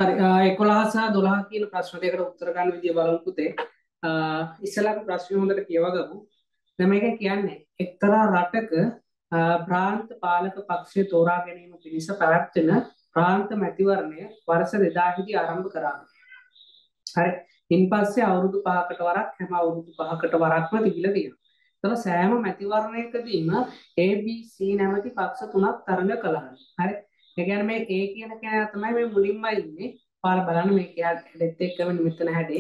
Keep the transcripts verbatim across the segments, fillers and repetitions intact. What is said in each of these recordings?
හරි එකොළහ සහ දොළහ කියන ප්‍රශ්න දෙකට උත්තර ගන්න විදිය බලමු පුතේ. අ ඉස්සෙල්ලා අපි ප්‍රශ්නේ හොඳට කියවගමු. දැන් මේක කියන්නේ එක්තරා රටක අ, ප්‍රාන්ත පාලක පක්ෂය තෝරා ගැනීම පිණිස පැවැත්වෙන ප්‍රාන්ත මැතිවරණය වර්ෂ දෙදාහක දී ආරම්භ කරා. හරි. ඉන්පස්සේ අවුරුදු පහකට වරක් හැම අවුරුදු පහකට වරක්ම තිබිලා තියෙනවා. ඒතර සෑම මැතිවරණයකදීම A B C නැමැති පක්ෂ තුනක් තරඟ කළා. හරි. ඒ කියන්නේ මේ A කියන කෙනා තමයි මේ මුලින්ම ඉන්නේ. පාර බලන්න මේ කෙයාට දෙත් එක්කම නිමිත්තන හැඩේ.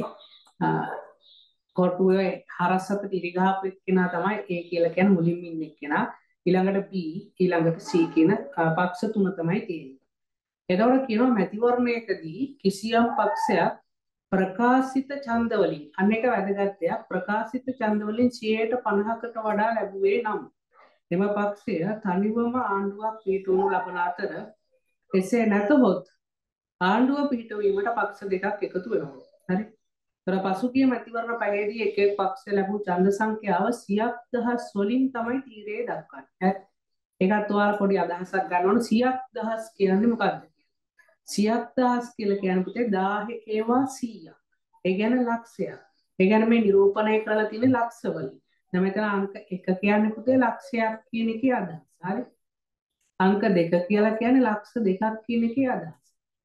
කොටුවේ හරස්සත ඉරිගහපු එක්කෙනා තමයි A කියලා කියන මුලින්ම ඉන්න එක්කෙනා. ඊළඟට B ඊළඟට C කියන පක්ෂ තුන තමයි තියෙන්නේ. එතකොට කියනවා මැතිවරණයකදී කිසියම් පක්ෂයක් ප්‍රකාශිත ඡන්ද වලින් අන්න එක වැදගත් දෙයක් ප්‍රකාශිත ඡන්ද වලින් සියයට පනහකට වඩා ලැබුවේ නම් එම පක්ෂය තනිවම ආණ්ඩුවක් පිහිටවනු ලබන අතර එසේ නැතහොත් ආණ්ඩුව පිහිටවීමට පක්ෂ දෙකක් එකතු වෙනවා. හරි. ඒතර පසුගිය මැතිවරණ පහේදී එක එක් පක්ෂ ලැබූ ඡන්ද සංඛ්‍යාව සියයක් දහස් වලින් තමයි තීරයේ දක්වන්නේ. හරි. ඒකත් ඔයාලා පොඩි අදහසක් ගන්න ඕන සියයක් දහස් කියන්නේ මොකක්ද? සියයක් දහස් කියලා කියන්නේ පුතේ දාහකේවා සීයක්. ඒ කියන්නේ ලක්ෂයක්. ඒ කියන්නේ මේ නිරූපණය කරලා තියෙන ලක්ෂ වලින්. දැන් මෙතන අංක එක කියන්නේ පුතේ ලක්ෂයක් කියන එකේ අදහස. හරි. අංක දෙක කියලා කියන්නේ ලක්ෂ දෙකක් කියන එකේ අදහස.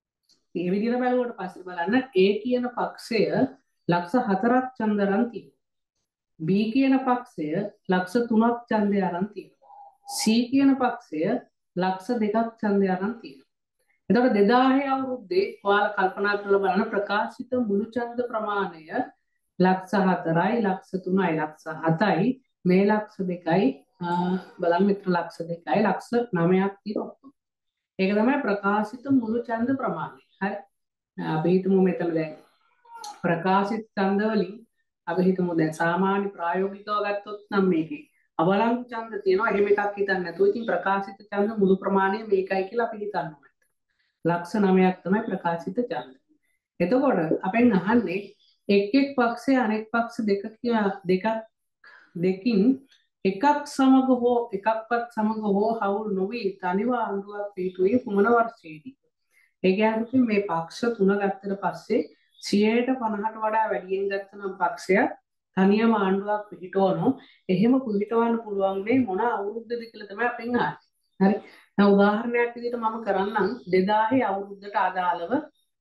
මේ විදිහට බලුවට පස්සේ බලන්න A කියන පක්ෂය ලක්ෂ හතරක් ඡන්ද අරන් තියෙනවා. B කියන පක්ෂය ලක්ෂ තුනක් ඡන්දය අරන් තියෙනවා. C කියන පක්ෂය ලක්ෂ දෙකක් ඡන්දය අරන් තියෙනවා. එතකොට දෙදාහේ අවුරුද්දේ ඔයාලා කල්පනා කරලා බලන ප්‍රකාශිත මුළු ඡන්ද ප්‍රමාණය ලක්ෂ හතරයි ලක්ෂ තුනයි ලක්ෂ හතයි මේ ලක්ෂ දෙකයි බලන්න මෙතන ලක්ෂ දෙකයි ලක්ෂ නවයක් තියෙනවා. ඒක තමයි ප්‍රකාශිත මුළු ඡන්ද ප්‍රමාණය. හරි. අපි හිතමු මෙතන දැන් ප්‍රකාශිත ඡන්ද වලින් අපි හිතමු දැන් සාමාන්‍ය ප්‍රායෝගිකව ගත්තොත් නම් මේකේ අවලංගු ඡන්ද තියෙනවා. එහෙම එකක් හිතන්න නැතුව ඉතින් ප්‍රකාශිත ඡන්ද මුළු ප්‍රමාණය මේකයි කියලා අපි හිතනවා. ලක්ෂ නවයක් තමයි ප්‍රකාශිත ඡන්ද. එතකොට අපෙන් අහන්නේ එක් එක් පක්ෂය අනෙක් පක්ෂ දෙක දෙකක් දෙකින් එකක් සමග හෝ එකක්වත් සමග හෝ හවුල් නොවි තනිව ආණ්ඩුවක් පිහිටුවේ කුමන වර්ෂයේදී? ඒ කියන්නේ මේ පක්ෂ තුන ගත්තට පස්සේ සියයට පනහට වඩා වැඩියෙන් ගත්ත නම් පක්ෂයක් තනියම ආණ්ඩුවක් පිහිටවනෝ. එහෙම පිහිටවන්න පුළුවන් මේ මොන අවුරුද්දද කියලා තමයි අපෙන් අහන්නේ. හරි. දැන් උදාහරණයක් විදිහට මම කරන්නම් දෙදාහේ අවුරුද්දට අදාළව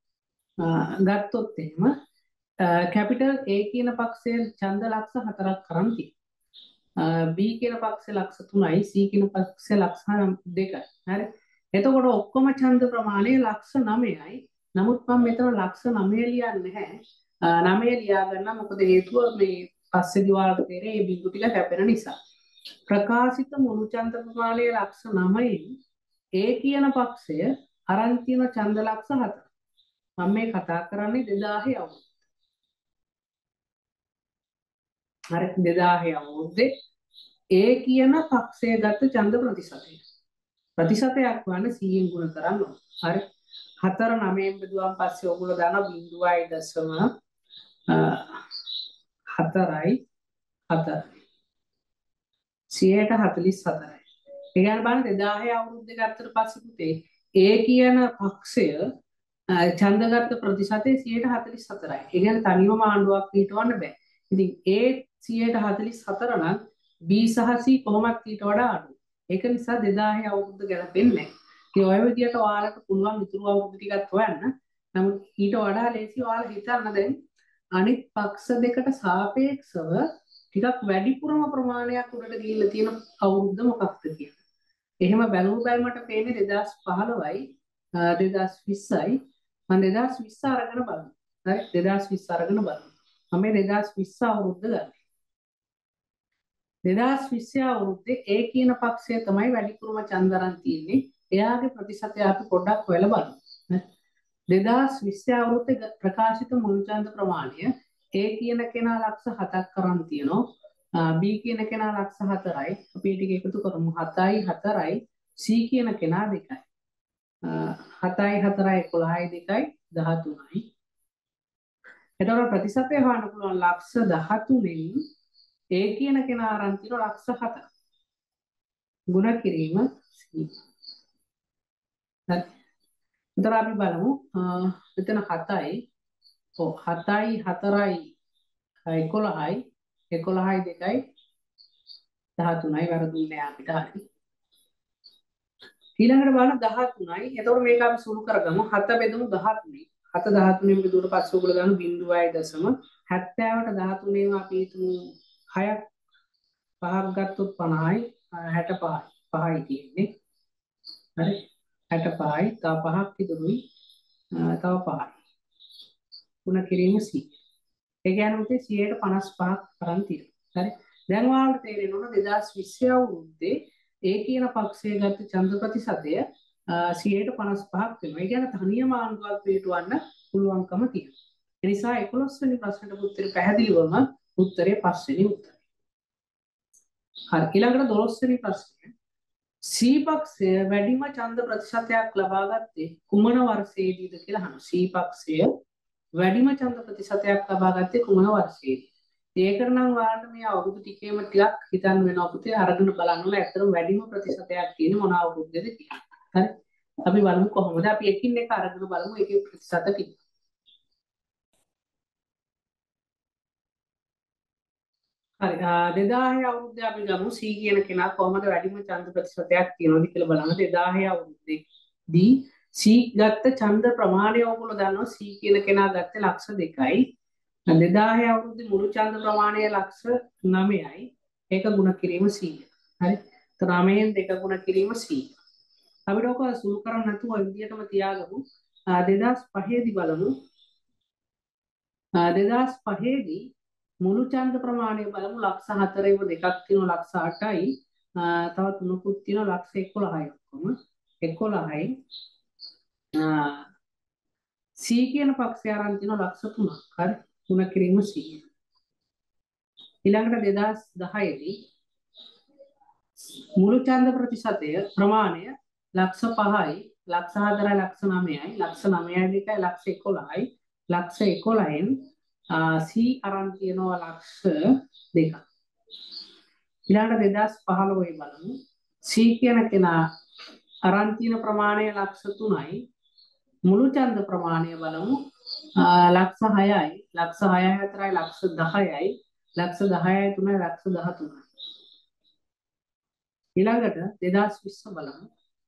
ගත්තොත් එහෙම කැපිටල් A කියන පක්ෂයේ ඡන්ද ලක්ෂ හතරක් කරන් තියෙනවා. B කියන පක්ෂයේ ලක්ෂ තුනයි C කියන පක්ෂයේ ලක්ෂ දෙකයි. හරි. එතකොට ඔක්කොම ඡන්ද ප්‍රමාණය ලක්ෂ නවයයි. නමුත් මම මෙතන ලක්ෂ නවය ලියන්නේ නැහැ. නවය ලියා ගන්න මොකද හේතුව මේ පස්සේදී ඔයාලට තේරෙයි මේ බිඳු ටික කැපෙන නිසා. ප්‍රකාශිත මුළු ඡන්ද ප්‍රමාණය ලක්ෂ නවයෙන් A කියන පක්ෂය අරන් තියෙන ඡන්ද ලක්ෂ හතර. මම මේ කතා කරන්නේ දෙදාහේ අවුරුද්ද. හරි දෙදාහේ අවුරුද්දේ A කියන පක්ෂය ගත්ත ඡන්ද ප්‍රතිශතය. ප්‍රතිශතයක් වන්න සීයෙන් ගුණ කරන්න ඕන. හරි. හතර නවයෙන් බෙදුවාන් පස්සේ ඔයගොල්ලෝ දාන බිංදුවයි දශම හතරයි හතර. සියයට හතළිස් හතරයි. ඒ කියන්නේ බලන්න දෙදාහේ අවුරුද්දේ ගත්තට පස්සේ පුතේ A කියන පක්ෂය ඡන්දගත ප්‍රතිශතය සියයට හතළිස් හතරයි. ඒ කියන්නේ තනිවම ආණ්ඩුවක් පිටවන්න බෑ. ඉතින් A සියයට හතළිස් හතර නම් B සහ C කොහොමත් ඊට වඩා අඩුයි. ඒක නිසා දෙදාහේ අවුරුද්ද ගැලපෙන්නේ නැහැ. ඉතින් ඔය විදිහට ඔයාලට පුළුවන් ඉතුරු අවුරුදු ටිකක් හොයන්න. නමුත් ඊට වඩා ලේසි ඔයාලා හිතන්න දැන් අනිත් පක්ෂ දෙකට සාපේක්ෂව ටිකක් වැඩිපුරම ප්‍රමාණයක් උඩට ගිහිල්ලා තියෙන අවුරුද්ද මොකක්ද කියලා. එහෙම බැලුව බැලමට පේන්නේ දෙදාස් පහළොවයි දෙදාස් විස්සයි. මම දෙදාස් විස්ස අරගෙන බලමු. හරි දෙදාස් විස්ස අරගෙන බලමු. මම මේ දෙදාස් විස්ස අවුරුද්ද ගන්න. දෙදාස් විස්ස අවුරුද්දේ A කියන පක්ෂය තමයි වැඩිපුරම ඡන්ද අරන් තියෙන්නේ. එයාගේ ප්‍රතිශතය අපි පොඩ්ඩක් හොයලා බලමු. දෙදාස් විස්ස අවුරුද්දේ ප්‍රකාශිත මුළු ඡන්ද ප්‍රමාණය A කියන කෙනා ලක්ෂ හතක් කරන් තියෙනවා. B කියන කෙනා ලක්ෂ හතරයි. අපි ටික එකතු කරමු. හතයි හතරයි C කියන කෙනා දෙකයි. හතයි හතරයි එකොළහයි දෙකයි දහතුනයි. එතකොට ප්‍රතිශතය හොයන්න පුළුවන් ලක්ෂ දහතුනෙන් A කියන කෙනා අරන් තියෙන ලක්ෂ හතක්. ගුණ කිරීම C. එතන අපි බලමු මෙතන හතයි ඔව් හතයි හතරයි එකොළහයි එකොළහයි දෙකයි දහතුනයි වැරදුන්නේ අපිට හරි. ඊළඟට බලන්න දහතුනයි. එතකොට මේක අපි සුළු කරගමු. හත බෙදමු දහතුනයි. හත දහතුනෙන් බෙදුවට පස්සේ උගල ගන්න බිංදුවයි දශම හැත්තෑවට දහතුනෙන් අපි හිතමු හයක් පහක් ගත්තොත් පනහයි හැටපහයි පහයි තියෙන්නේ. හරි හැටපහයි තව පහක් ඉතුරුයි තව පහයි. ಗುಣ කිරීම සී. ඒ කියන්නේ උතේ සියයට පනස් පහක් තරම් තියෙනවා. හරි. දැන් ඔයාලට තේරෙනවා දෙදාස් විස්ස අවුරුද්දේ ඒ කියන පක්ෂයේ ගත්ත ඡන්ද ප්‍රතිශතය සියයට පනස් පහක් වෙනවා. ඒ කියන්නේ තනියම ආණ්ඩුවක් පිටවන්න පුළුවන්කම තියෙනවා. ඒ නිසා එකොළොස් වෙනි ප්‍රශ්නෙට උත්තරේ පැහැදිලිවම උත්තරේ පස් වෙනි උත්තරය. හරි. ඊළඟට දොළොස් වෙනි ප්‍රශ්නය. සී පක්ෂය වැඩිම ඡන්ද ප්‍රතිශතයක් ලබා ගත්තේ කුමන වර්ෂයේදීද කියලා අහනවා. සී පක්ෂය වැඩිම ඡන්ද ප්‍රතිශතයක් ලබා ගත්තේ කුමන වර්ෂයේදී? ඒකට නම් ඔයාලට මේ අවුරුදු ටිකේම ටිකක් හිතන්න වෙනවා පුතේ අරගෙන බලන්න ඕන ඇත්තටම වැඩිම ප්‍රතිශතයක් තියෙන මොන අවුරුද්දේද කියලා. හරි. අපි බලමු කොහොමද අපි එකින් එක අරගෙන බලමු ඒකේ ප්‍රතිශත ටික. හරි. දෙදාහය අවුරුද්දේ අපි ගමු සී කියන කෙනා කොහොමද වැඩිම ඡන්ද ප්‍රතිශතයක් තියනවද කියලා බලන්න. දෙදාහය අවුරුද්දේදී සී ගත්ත ඡන්ද ප්‍රමාණය ඔයගොල්ලෝ දන්නවා සී කියන කෙනා ගත්තේ ලක්ෂ දෙකයි. දෙදාහය අවුරුද්දේ මුළු ඡන්ද ප්‍රමාණය ලක්ෂ නවයයි. ඒක ගුණ කිරීම සීය. හරි. તો නවයෙන් දෙක ගුණ කිරීම සීය. අපිට ඔක සුළු කරන්න නැතුව ඔය විදිහටම තියාගමු. දෙදාස් පහේ දී බලමු. දෙදාස් පහේ දී මුළු ඡන්ද ප්‍රමාණය බලමු ලක්ෂ හතරේව දෙකක් තියෙනවා ලක්ෂ අටයි. තව තුනකුත් තියෙනවා ලක්ෂ එකොළහයි ඔක්කොම. එකොළහයි සී කියන පක්ෂය අරන් තියෙනවා ලක්ෂ තුනක්. හරි. ගුණ කිරීම සීය. ඊළඟට දෙදාස් දහය දී මුළු ඡන්ද ප්‍රතිශතය ප්‍රමාණය ලක්ෂ පහයි ලක්ෂ හතරයි ලක්ෂ නවයයි ලක්ෂ නවයයි දෙකයි ලක්ෂ එකොළහයි ලක්ෂ එකොළහෙන් සී අරන් තියෙනවා ලක්ෂ දෙකක්. ඊළඟට දෙදාස් පහළොව බලමු. සී කියන කෙනා අරන් තියෙන ප්‍රමාණය ලක්ෂ තුනයි මුළු ඡන්ද ප්‍රමාණය බලමු ලක්ෂ හයයි ලක්ෂ හයයි හතරයි ලක්ෂ දහයයි ලක්ෂ දහයයි තුනයි ලක්ෂ දහතුනයි. ඊළඟට දෙදාස් විස්ස බලමු.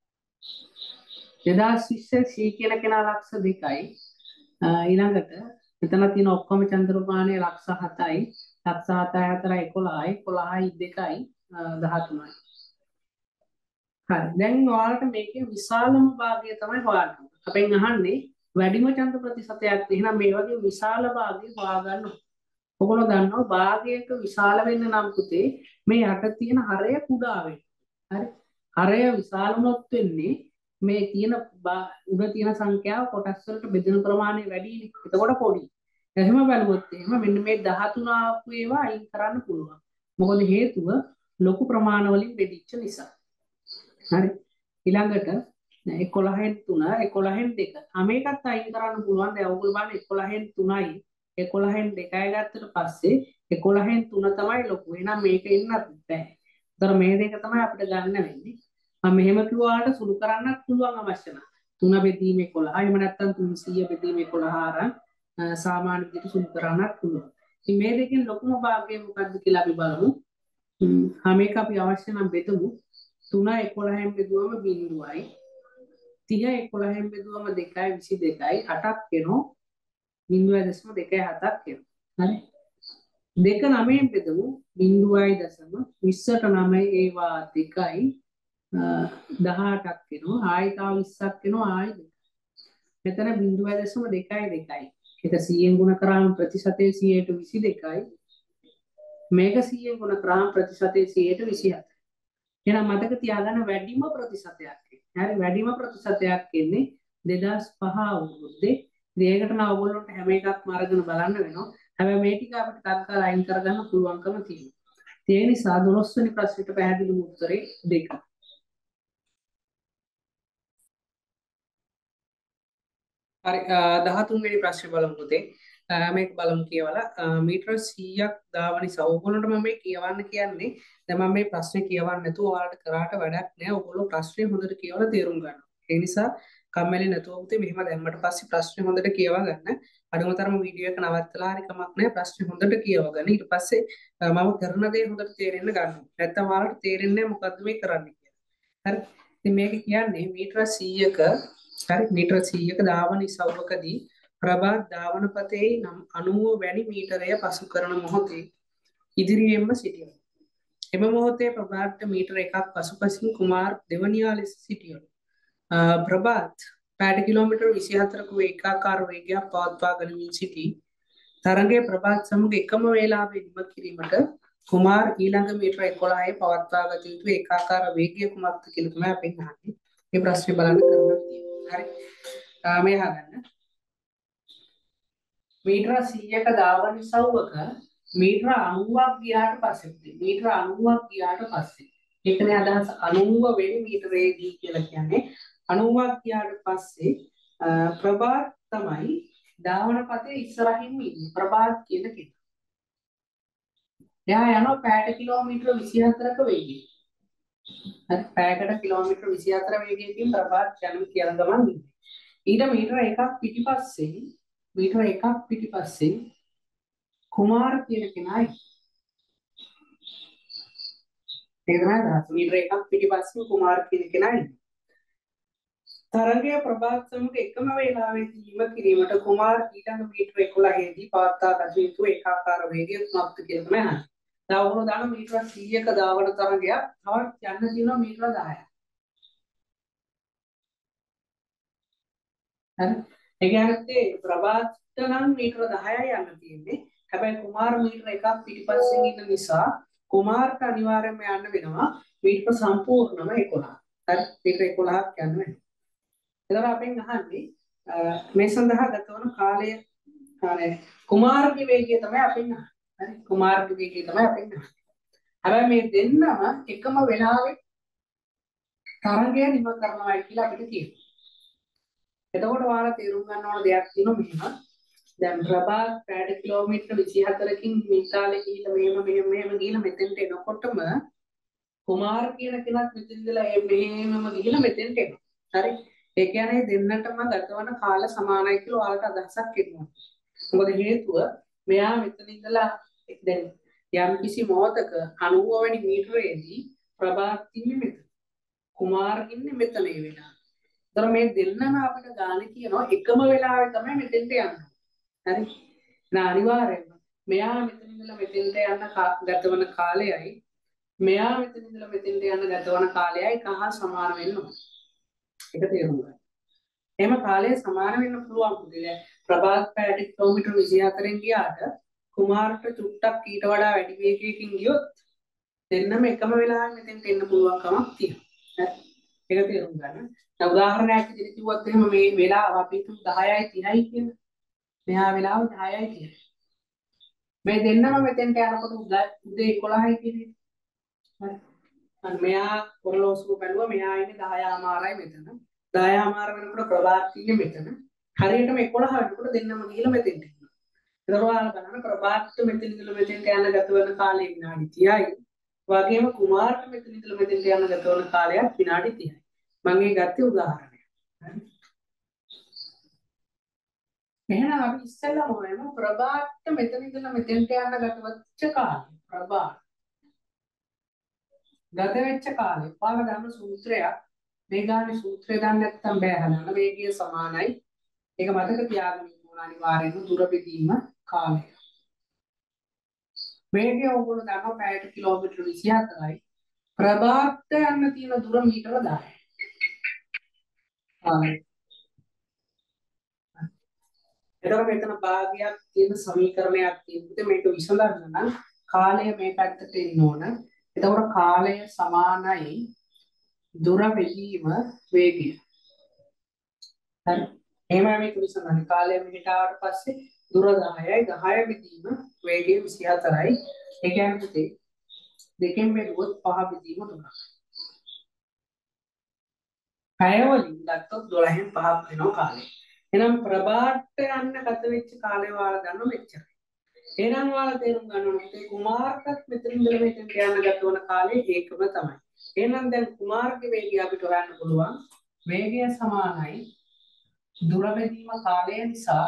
දෙදාස් විස්ස සී කියන කෙනා ලක්ෂ දෙකයි. ඊළඟට මෙතන තියෙන ඔක්කොම ඡන්ද ප්‍රමාණය ලක්ෂ හතයි ලක්ෂ හතයි හතරයි එකොළහයි එකොළහයි දෙකයි දහතුනයි. හරි. දැන් ඔයාලට මේකේ විශාලම භාගය තමයි හොයන්න. අපෙන් අහන්නේ වැඩිම ඡන්ද ප්‍රතිශතයක්. එහෙනම් මේ වගේ විශාල භාගය හොයාගන්න ඕන. ඔයගොල්ලෝ දන්නවා භාගයක විශාල වෙන්න නම් පුතේ මේ යට තියෙන හරය කුඩා වෙන්න. හරි. හරය විශාල වුණොත් වෙන්නේ මේ තියෙන උඩ තියෙන සංඛ්‍යාව කොටස් වලට බෙදෙන ප්‍රමාණය වැඩිනේ. එතකොට පොඩි. එහෙම බලුවොත් එහෙම මෙන්න මේ දහතුන ආපු ඒවා අයින් කරන්න පුළුවන්. මොකද හේතුව ලොකු ප්‍රමාණ වලින් බෙදිච්ච නිසා. හරි. ඊළඟට එකොළහෙන් තුන එකොළහෙන් දෙක හැම එකත් අයින් කරන්න පුළුවන්. දැන් ඔයගොල්ලෝ බලන්න එකොළහෙන් තුනයි එකොළහෙන් දෙකයි ගත්තට පස්සේ එකොළහෙන් තුන තමයි ලොකු. එහෙනම් මේක එන්නත් බෑ. ඒතර මේ දෙක තමයි අපිට ගන්න වෙන්නේ. මම මෙහෙම කිව්වාට සුළු කරන්නත් පුළුවන් අවශ්‍ය නැහැ. තුන බෙදීම එකොළහ. එහෙම නැත්නම් තුන්සිය බෙදීම එකොළහ අරන් සාමාන්‍ය විදිහට සුළු කරන්නත් පුළුවන්. ඉතින් මේ දෙකෙන් ලොකුම භාගය මොකක්ද කියලා අපි බලමු. හැම එක අපි අවශ්‍ය නම් බෙදමු. තුන එකොළහෙන් බෙදුවම බිංදුවයි. තිහ එකොළහෙන් බෙදුවම දෙකයි විසි දෙකයි අටක් වෙනවා. බිංදුවයි දශම දෙකයි හතක් වෙනවා. හරි. දෙක නවයෙන් බෙදමු බිංදුවයි දශම විස්සට නවය ඒවා දෙකයි දහඅටක් වෙනවා. ආයි තව විස්සක් වෙනවා ආයි දෙක. මෙතන බිංදුවයි දශම දෙකයි දෙකයි. ඒක සීයෙන් ගුණ කරාම ප්‍රතිශතයේ සීයට විසි දෙකයි. මේක සීයෙන් ගුණ කරාම ප්‍රතිශතයේ සීයට විසි හතයි. එහෙනම් මතක තියාගන්න වැඩිම ප්‍රතිශතයක්. හරි වැඩිම ප්‍රතිශතයක් එන්නේ දෙදාස් පහ අවුරුද්දේ. ඒකට නම් ඔයගොල්ලන්ට හැම එකක්ම අරගෙන බලන්න වෙනවා. හැබැයි මේ ටික අපිට තත්කාල අයින් කරගන්න පුළුවන්කම තියෙනවා. ඒ නිසා දොළොස් වෙනි ප්‍රශ්නෙට පැහැදිලිම උත්තරේ දෙක. හරි දහතුන් වෙනි ප්‍රශ්නේ බලමු පුතේ. මේක බලමු කියවලා මීටර සීයක් දාව නිසා ඕගොල්ලන්ට මම මේ කියවන්න කියන්නේ දැන් මම මේ ප්‍රශ්නේ කියවන්න නැතුව ඔයාලට කරාට වැඩක් නෑ. ඕගොල්ලෝ ප්‍රශ්නේ හොඳට කියවලා තේරුම් ගන්න. ඒ නිසා කම්මැලි නැතුව පුතේ මෙහෙම දැම්මට පස්සේ ප්‍රශ්නේ හොඳට කියවා ගන්න. අඩුමතරම වීඩියෝ එක නවත්තලා හරි කමක් නැහැ ප්‍රශ්නේ හොඳට කියවා ගන්න. ඊට පස්සේ අ, මම කරන දේ හොඳට තේරෙන්න ගන්නවා. නැත්තම් ඔයාලට තේරෙන්නේ නැහැ මොකද්ද මේ කරන්නේ කියලා. හරි. ඉතින් මේක කියන්නේ මීටර සීයක හරි මීටර සීයක ධාවන ඉසව්වකදී ප්‍රභාත් ධාවනපතේ නම් අනූව වැනි මීටරය පසු කරන මොහොතේ ඉදිරියෙන්ම සිටියොත්. එම මොහොතේ ප්‍රභාත්ට මීටර එකක් පසුපසින් කුමාර් දෙවනියා ලෙස සිටියොත්. අ, ප්‍රභාත් පැයට කිලෝමීටර් විසිහතරක ඒකාකාර වේගයක් පවත්වා ගනිමින් සිටී. තරගයේ ප්‍රභාත් සමග එකම වේලාවේ නිම කිරීමට කුමාර් ඊළඟ මීටර එකොළහේ පවත්වා ගත යුතු ඒකාකාර වේගය කුමක්ද කියලා තමයි අපි අහන්නේ. මේ ප්‍රශ්නේ බලන්න කරන්න තියෙනවා. හරි. ආ, මේ අහගන්න. මීටර සීයක ධාවන ඉසව්වක මීටර අනූවක් ගියාට පස්සේ මීටර අනූවක් ගියාට පස්සේ ඒකනේ අදහස අනූව වෙනි මීටරේදී කියලා කියන්නේ අනූවක් ගියාට පස්සේ අ, ප්‍රභාත් තමයි ධාවන පතේ ඉස්සරහින් ඉන්නේ ප්‍රභාත් කියන කෙනා. එයා යනවා පැයට කිලෝමීටර විසිහතරක වේගයෙන්. හරි පැයකට කිලෝමීටර විසිහතර වේගයකින් ප්‍රභාත් යන කියන ගමන් ඉන්නේ. ඊට මීටර එකක් පිටිපස්සේ මීටර එකක් පිටිපස්සේ කුමාර කියන කෙනායි. ඒක තමයි අදහස. මීටර එකක් පිටිපස්සේ කුමාර කියන කෙනායි. තරගය ප්‍රභාත් සමග එකම වේලාවෙදී නිම කිරීමට කුමාර් ඊළඟ මීටර එකොළහේදී පවත්වා ගත යුතු ඒකාකාර වේගය කුමක්ද කියලා තමයි අහන්නේ. දැන් ඔයගොල්ලෝ දාන මීටර සීයක ධාවන තරගයක් තවත් යන්න තියෙනවා මීටර දහයක්. හරි. ඒ කියන්නේ ප්‍රභාත්ට නම් මීටර දහයයි යන්න තියෙන්නේ. හැබැයි කුමාර් මීටර එකක් පිටිපස්සෙන් ඉන්න නිසා කුමාර්ට අනිවාර්යයෙන්ම යන්න වෙනවා මීටර සම්පූර්ණම එකොළහ. හරි. මීටර එකොළහක් යන්න වෙනවා. එතකොට අපෙන් අහන්නේ අ, මේ සඳහා ගතවන කාලය කාලය කුමාරගේ වේගය තමයි අපෙන් අහන්නේ. හරි කුමාරගේ වේගය තමයි අපෙන් අහන්නේ. හැබැයි මේ දෙන්නම එකම වෙලාවේ තරගය නිම කරනවා කියලා අපිට කියනවා. එතකොට ඔයාලා තේරුම් ගන්න ඕන දෙයක් තියෙනවා මෙහෙම. දැන් ප්‍රභාත් පැයට කිලෝමීටර විසිහතරකින් මිතාලේ ගිහිල්ලා මෙහෙම මෙහෙම මෙහෙම ගිහිල්ලා මෙතෙන්ට එනකොටම කුමාර කියන කෙනත් මෙතෙන් ඉඳලා මෙහෙමම ගිහිල්ලා මෙතෙන්ට එනවා. හරි. ඒ කියන්නේ දෙන්නටම ගතවන කාල සමානයි කියලා ඔයාලට අදහසක් එනවා. මොකද හේතුව මෙයා මෙතන ඉඳලා දැන් යම් කිසි මොහොතක අනූව වෙනි මීටරේදී ප්‍රභාත් ඉන්නේ මෙතන. කුමාර් ඉන්නේ මෙතන ඒ වෙලාව. ඒතර මේ දෙන්නම අපිට ගාන කියනවා එකම වෙලාවේ තමයි මෙතෙන්ට යන්නේ. හරි. නා අනිවාර්යයෙන්ම මෙයා මෙතන ඉඳලා මෙතෙන්ට යන ගතවන කාලයයි මෙයා මෙතන ඉඳලා මෙතෙන්ට යන ගතවන කාලයයි කහ සමාන වෙන්න ඕනේ. ඒක තේරුම් ගන්න. එහෙම කාලය සමාන වෙන්න පුළුවන් පුතේ. ප්‍රභාත් පැයට කිලෝමීටර විසිහතරෙන් ගියාට කුමාරට චුට්ටක් ඊට වඩා වැඩි වේගයකින් ගියොත් දෙන්නම එකම වෙලාවෙ මෙතෙන්ට එන්න පුළුවන් කමක් තියෙනවා. හරි. ඒක තේරුම් ගන්න. දැන් උදාහරණයක් විදිහට කිව්වොත් එහෙම මේ වෙලාව අපි හිතමු දහයයි තිහයි කියලා. මෙහා වෙලාව දහයයි තිහයි. මේ දෙන්නම මෙතෙන්ට යනකොට උදේ එකොළහයි කියන්නේ. හරි. අන්න මෙයා ඔරලෝසුව බැලුවා මෙයා ඉන්නේ දහයමාරයි මෙතන. දහයමාර වෙනකොට ප්‍රභාත් ඉන්නේ මෙතන. හරියටම එකොළහ වෙනකොට දෙන්නම ගිහිල්ලා මෙතෙන්ට එනවා. ඒතර ඔයාලා බලන්න ප්‍රභාත් මෙතන ඉඳලා මෙතෙන්ට යන ගත වෙන කාලය විනාඩි තිහයි. වගේම කුමාර්ට මෙතන ඉඳලා මෙතෙන්ට යන ගත වෙන කාලයක් විනාඩි තිහයි. මම මේ ගත්තේ උදාහරණයක්. හරි. එහෙනම් අපි ඉස්සෙල්ලාම හොයමු ප්‍රභාත්ට මෙතන ඉඳලා මෙතෙන්ට යන ගත වෙච්ච කාලය. ප්‍රභාත් ගත වෙච්ච කාලේ ඔයාලා ගන්න සූත්‍රයක් මේ ගානේ සූත්‍රය දන්නේ නැත්නම් බෑ හදන්න වේගය සමානයි ඒක මතක තියාගන්න ඕන අනිවාර්යෙන්ම දුර බෙදීම කාලය වේගය ඔයගොල්ලෝ දන්නවා පැයට කිලෝමීටර විසිහතරයි ප්‍රභාත්ට යන්න තියෙන දුර මීටර දහයයි කාලය එතකොට මෙතන භාගයක් තියෙන සමීකරණයක් තියෙනවා මේක විසඳන්න නම් කාලය මේ පැත්තට එන්න ඕන එතකොට කාලය සමානයි දුර බෙදීම වේගය. හරි. එහෙමයි මේක විසඳන්නේ. කාලය මෙහෙට ආවට පස්සේ දුර දහයයි දහය බෙදීම වේගය විසිහතරයි. ඒ කියන්නේ පුතේ දෙකෙන් බෙදුවොත් පහ බෙදීම තුනක්. පැය වලින් ගත්තොත් දොළහෙන් පහක් වෙනවා කාලය. එහෙනම් ප්‍රභාත්ට යන්න ගත වෙච්ච කාලය ඔයාලා ගන්න මෙච්චරයි. එහෙනම් ඔයාලා තේරුම් ගන්න ඕනේ කුමාර්ටත් මෙතන ඉඳලා මෙතෙන්ට යන ගත වන කාලය ඒකම තමයි. එහෙනම් දැන් කුමාර්ගේ වේගය අපිට හොයන්න පුළුවන්. වේගය සමානයි දුර බෙදීම කාලය නිසා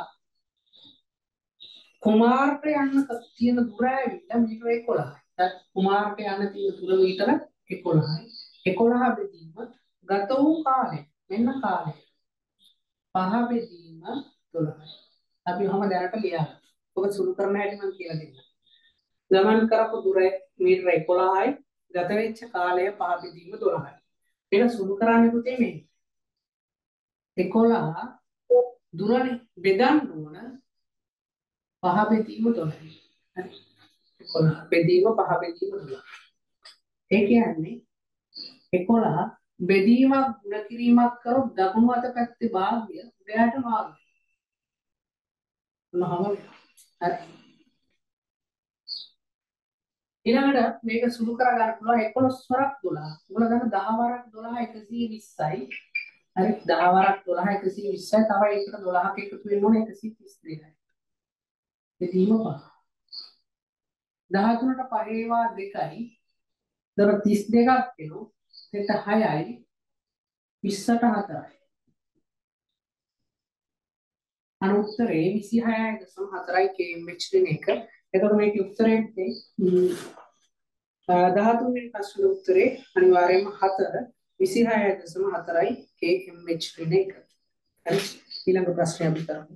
කුමාරට යන්න තියෙන දුර ඇවිල්ලා මීටර එකොළහයි. දැන් කුමාරට යන්න තියෙන දුර මීටර එකොළහයි. එකොළහ බෙදීම ගත වූ කාලය. මෙන්න කාලය. පහ බෙදීම දොළහයි. අපි ඔහම දැනට ලියන්න. ඔබ සුළු කරන හැටි මම කියලා දෙන්නම්. ගමන් කරපු දුර මීටර එකොළහයි. ගත වෙච්ච කාලය පහ බෙදීම දොළහයි. මේක සුළු කරන්න පුතේ මේ. එකොළහ දුරනේ බෙදන්න ඕන පහ බෙදීම දොළහයි. හරි. එකොළහ බෙදීම පහ බෙදීම දොළහයි. ඒ කියන්නේ එකොළහ බෙදීමක් ගුණ කිරීමක් කරොත් දකුණු අත පැත්තේ භාගය උඩයට භාගය. මොනවද? හරි. ඊළඟට මේක සුළු කර ගන්න පුළුවන් එකොළොස් වරක් දොළහ. උගල ගන්න දහ වරක් දොළහ එකසිය විස්සයි. හරි දහ වරක් දොළහ එකසිය විස්සයි. තව ඒකට දොළහක එකතු වෙන්න ඕනේ එකසිය තිස් දෙකයි. බෙදීම පහ. දහතුනට පහේවා දෙකයි. දර තිස් දෙකක් වෙනවා. දෙක හයයි. විස්සට හතරයි. අර උත්තරේ විසිහයයි දශම හතරයි kmh වෙන එක. එතකොට මේකේ උත්තරේ දහතුන් වෙනි ප්‍රශ්නේ උත්තරේ අනිවාර්යයෙන්ම හතර විසිහයයි දශම හතරයි kmh වෙන එක. හරි. ඊළඟ ප්‍රශ්නය අපි කරමු.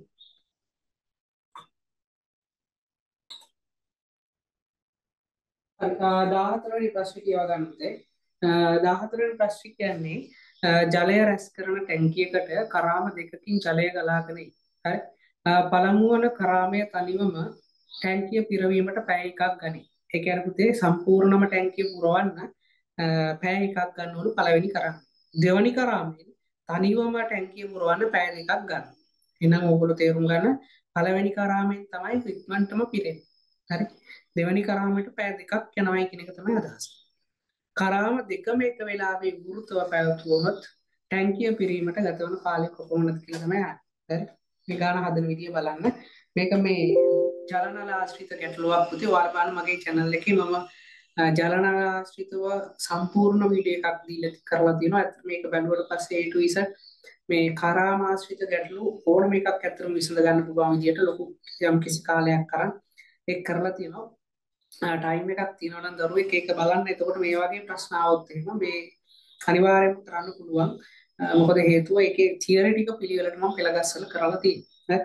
දාහතර වෙනි ප්‍රශ්නේ කියවා ගන්නත් දාහතර වෙනි ප්‍රශ්නේ කියන්නේ ජලය රැස් කරන ටැංකියකට කරාම දෙකකින් ජලය ගලාගෙන ඉයි. හරි. පළමු වන කරාමය තනිවම ටැංකිය පිරවීමට පැය එකක් ගනී. ඒ කියන්නේ පුතේ සම්පූර්ණම ටැංකිය පුරවන්න පැය එකක් ගන්නවලු පළවෙනි කරාමය. දෙවැනි කරාමයෙන් තනිවම ටැංකිය පුරවන්න පැය දෙකක් ගන්නවා. එහෙනම් ඕගොල්ලෝ තේරුම් ගන්න පළවෙනි කරාමයෙන් තමයි ඉක්මනටම පිරෙන්නේ. හරි. දෙවැනි කරාමයට පැය දෙකක් යනවායි කියන එක තමයි අදහස. කරාම දෙකම එක වෙලාවේ වෘතව පැවතුනොත් ටැංකිය පිරීමට ගත වන කාලය කොපමණද කියලා තමයි අහන්නේ. හරි. මේ ගාන හදන විදිය බලන්න. මේක මේ ජලනල ආශ්‍රිත ගැටලුවක් පුතේ. ඔයාලා බලන්න මගේ channel එකේ මම ජලනල ආශ්‍රිතව සම්පූර්ණ වීඩියෝ එකක් දීලා කරලා තියෙනවා. අත් මේක බැලුවට පස්සේ A to Z මේ කරාම ආශ්‍රිත ගැටලු ඕනම එකක් ඇත්තටම විසඳ ගන්න පුළුවන් විදියට ලොකු යම් කිසි කාලයක් කරන් ඒක කරලා තියෙනවා. ටයිම් එකක් තියෙනවා නම් දරුවෙක් ඒක බලන්න. එතකොට මේ වගේ ප්‍රශ්න ආවොත් එහෙම මේ අනිවාර්යයෙන්ම කරන්න පුළුවන්. මොකද හේතුව ඒකේ තියරි ටික පිළිවෙලට මම පෙළගස්සලා කරලා තියෙනවා.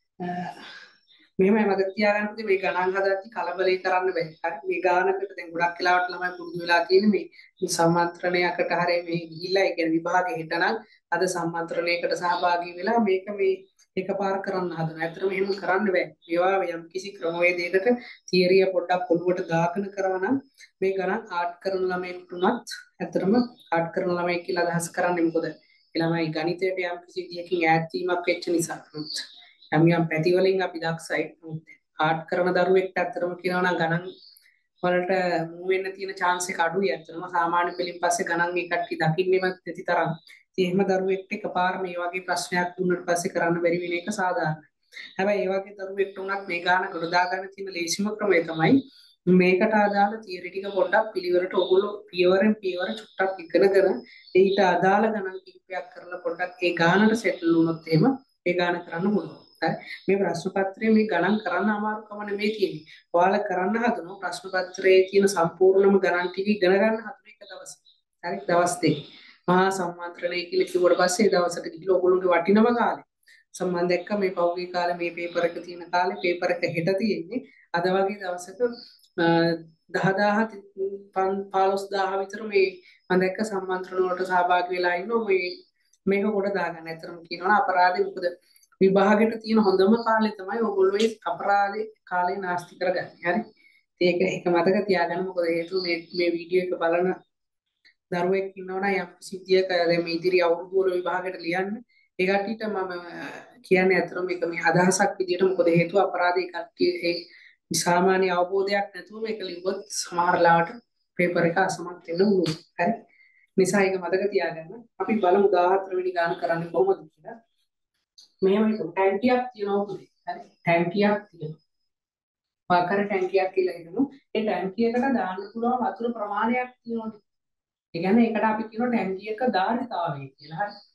මෙහෙමයි මතක තියාගන්න පුතේ මේ ගණන් හදද්දි කලබලේ කරන්න බෑ. හරි මේ ගානකට දැන් ගොඩක් වෙලාවට ළමයි පුරුදු වෙලා තියෙන්නේ මේ සම්මන්ත්‍රණයකට හරි මේ ගිහිල්ලා ඒ කියන්නේ විභාගෙ හෙටනම් අද සම්මන්ත්‍රණයකට සහභාගී වෙලා මේක මේ එකපාර කරන්න හදනවා. ඇත්තටම එහෙම කරන්න බෑ. ඒවා යම් කිසි ක්‍රමවේදයකට තියරිය පොඩ්ඩක් ඔළුවට දාගෙන කරනවා නම් මේ ගණන් ආට් කරන ළමයෙකුට උනත් ඇත්තටම ආට් කරන ළමයි කියලා අදහස් කරන්නේ මොකද? ඒ ළමයි ගණිතයට යම් කිසි විදියකින් ඈත් වීමක් වෙච්ච නිසා. යම් යම් පැති වලින් අපි දක්ෂයි. ආට් කරන දරුවෙක්ට ඇත්තටම කියනවා නම් ගණන් වලට මූව් වෙන්න තියෙන chance එක අඩුයි. ඇත්තටම සාමාන්‍ය පෙළින් පස්සේ ගණන් මේ කට්ටිය දකින්නේවත් නැති තරම්. එහෙම දරුවෙක්ට එකපාර මේ වගේ ප්‍රශ්නයක් දුන්නට පස්සේ කරන්න බැරි වෙන එක සාධාරණයි. හැබැයි ඒ වගේ දරුවෙක්ට උනත් මේ ගාන ගොඩදා ගන්න තියෙන ලේසිම ක්‍රමය තමයි මේකට අදාළ තියරි ටික පොඩ්ඩක් පිළිවෙලට ඔයගොල්ලෝ පියවරෙන් පියවර චුට්ටක් ඉගෙනගෙන ඊට අදාළ ගණන් කිහිපයක් කරලා පොඩ්ඩක් ඒ ගානට සෙටල් වුණොත් එහෙම ඒ ගාන කරන්න පුළුවන්. හරි මේ ප්‍රශ්න පත්‍රයේ මේ ගණන් කරන්න අමාරුකම නෙමෙයි තියෙන්නේ. ඔයාලා කරන්න හදනවා ප්‍රශ්න පත්‍රයේ තියෙන සම්පූර්ණම ගණන් ටික ඉගෙන ගන්න හදන එක දවසේ. හරි දවස් දෙක. මහා සම්මන්ත්‍රණය කියලා කිව්වට පස්සේ දවසට ගිහලා ඔයගොල්ලෝගේ වටිනම කාලේ සම්මන් දැක්ක මේ පෞද්ගලික කාලේ මේ පේපර් එක තියෙන කාලේ පේපර් එක හෙට තියෙන්නේ අද වගේ දවසක දහදාහ පහළොස්දාහ විතර මේ මම දැක්ක සම්මන්ත්‍රණ වලට සහභාගී වෙලා ඉන්නවා මේ මේක කොට දාගන්න. ඇත්තටම කියනවා අපරාධේ මොකද විභාගෙට තියෙන හොඳම කාලේ තමයි ඔයගොල්ලෝ මේ අපරාධේ කාලේ නාස්ති කරගන්නේ. හරි. ඒක එක මතක තියාගන්න. මොකද හේතුව මේ මේ වීඩියෝ එක බලන දරුවෙක් ඉන්නවනම් යම් කිසි විදියක දැන් මේ ඉදිරි අවුරුදු වල විභාගයට ලියන්න ඒ කට්ටියට මම කියන්නේ අතන මේක මේ අදහසක් විදියට මොකද හේතුව අපරාධේ කට්ටිය ඒ සාමාන්‍ය අවබෝධයක් නැතුව මේක ලිව්වොත් සමහර ලාවට පේපර් එක අසමත් වෙන්න උනොත් හරි නිසා ඒක මතක තියාගන්න. අපි බලමු දාහතර වෙනි ගාන කරන්නේ කොහොමද කියලා. මෙහෙම හිතමු ටැංකියක් තියෙනවා පුතේ. හරි ටැංකියක් තියෙනවා. පාකර ටැංකියක් කියලා හිතමු. ඒ ටැංකියකට දාන්න පුළුවන් වතුර ප්‍රමාණයක් තියෙනවා. ඒ කියන්නේ ඒකට අපි කියනවා ටැංකියක ධාරිතාවය කියලා. හරි.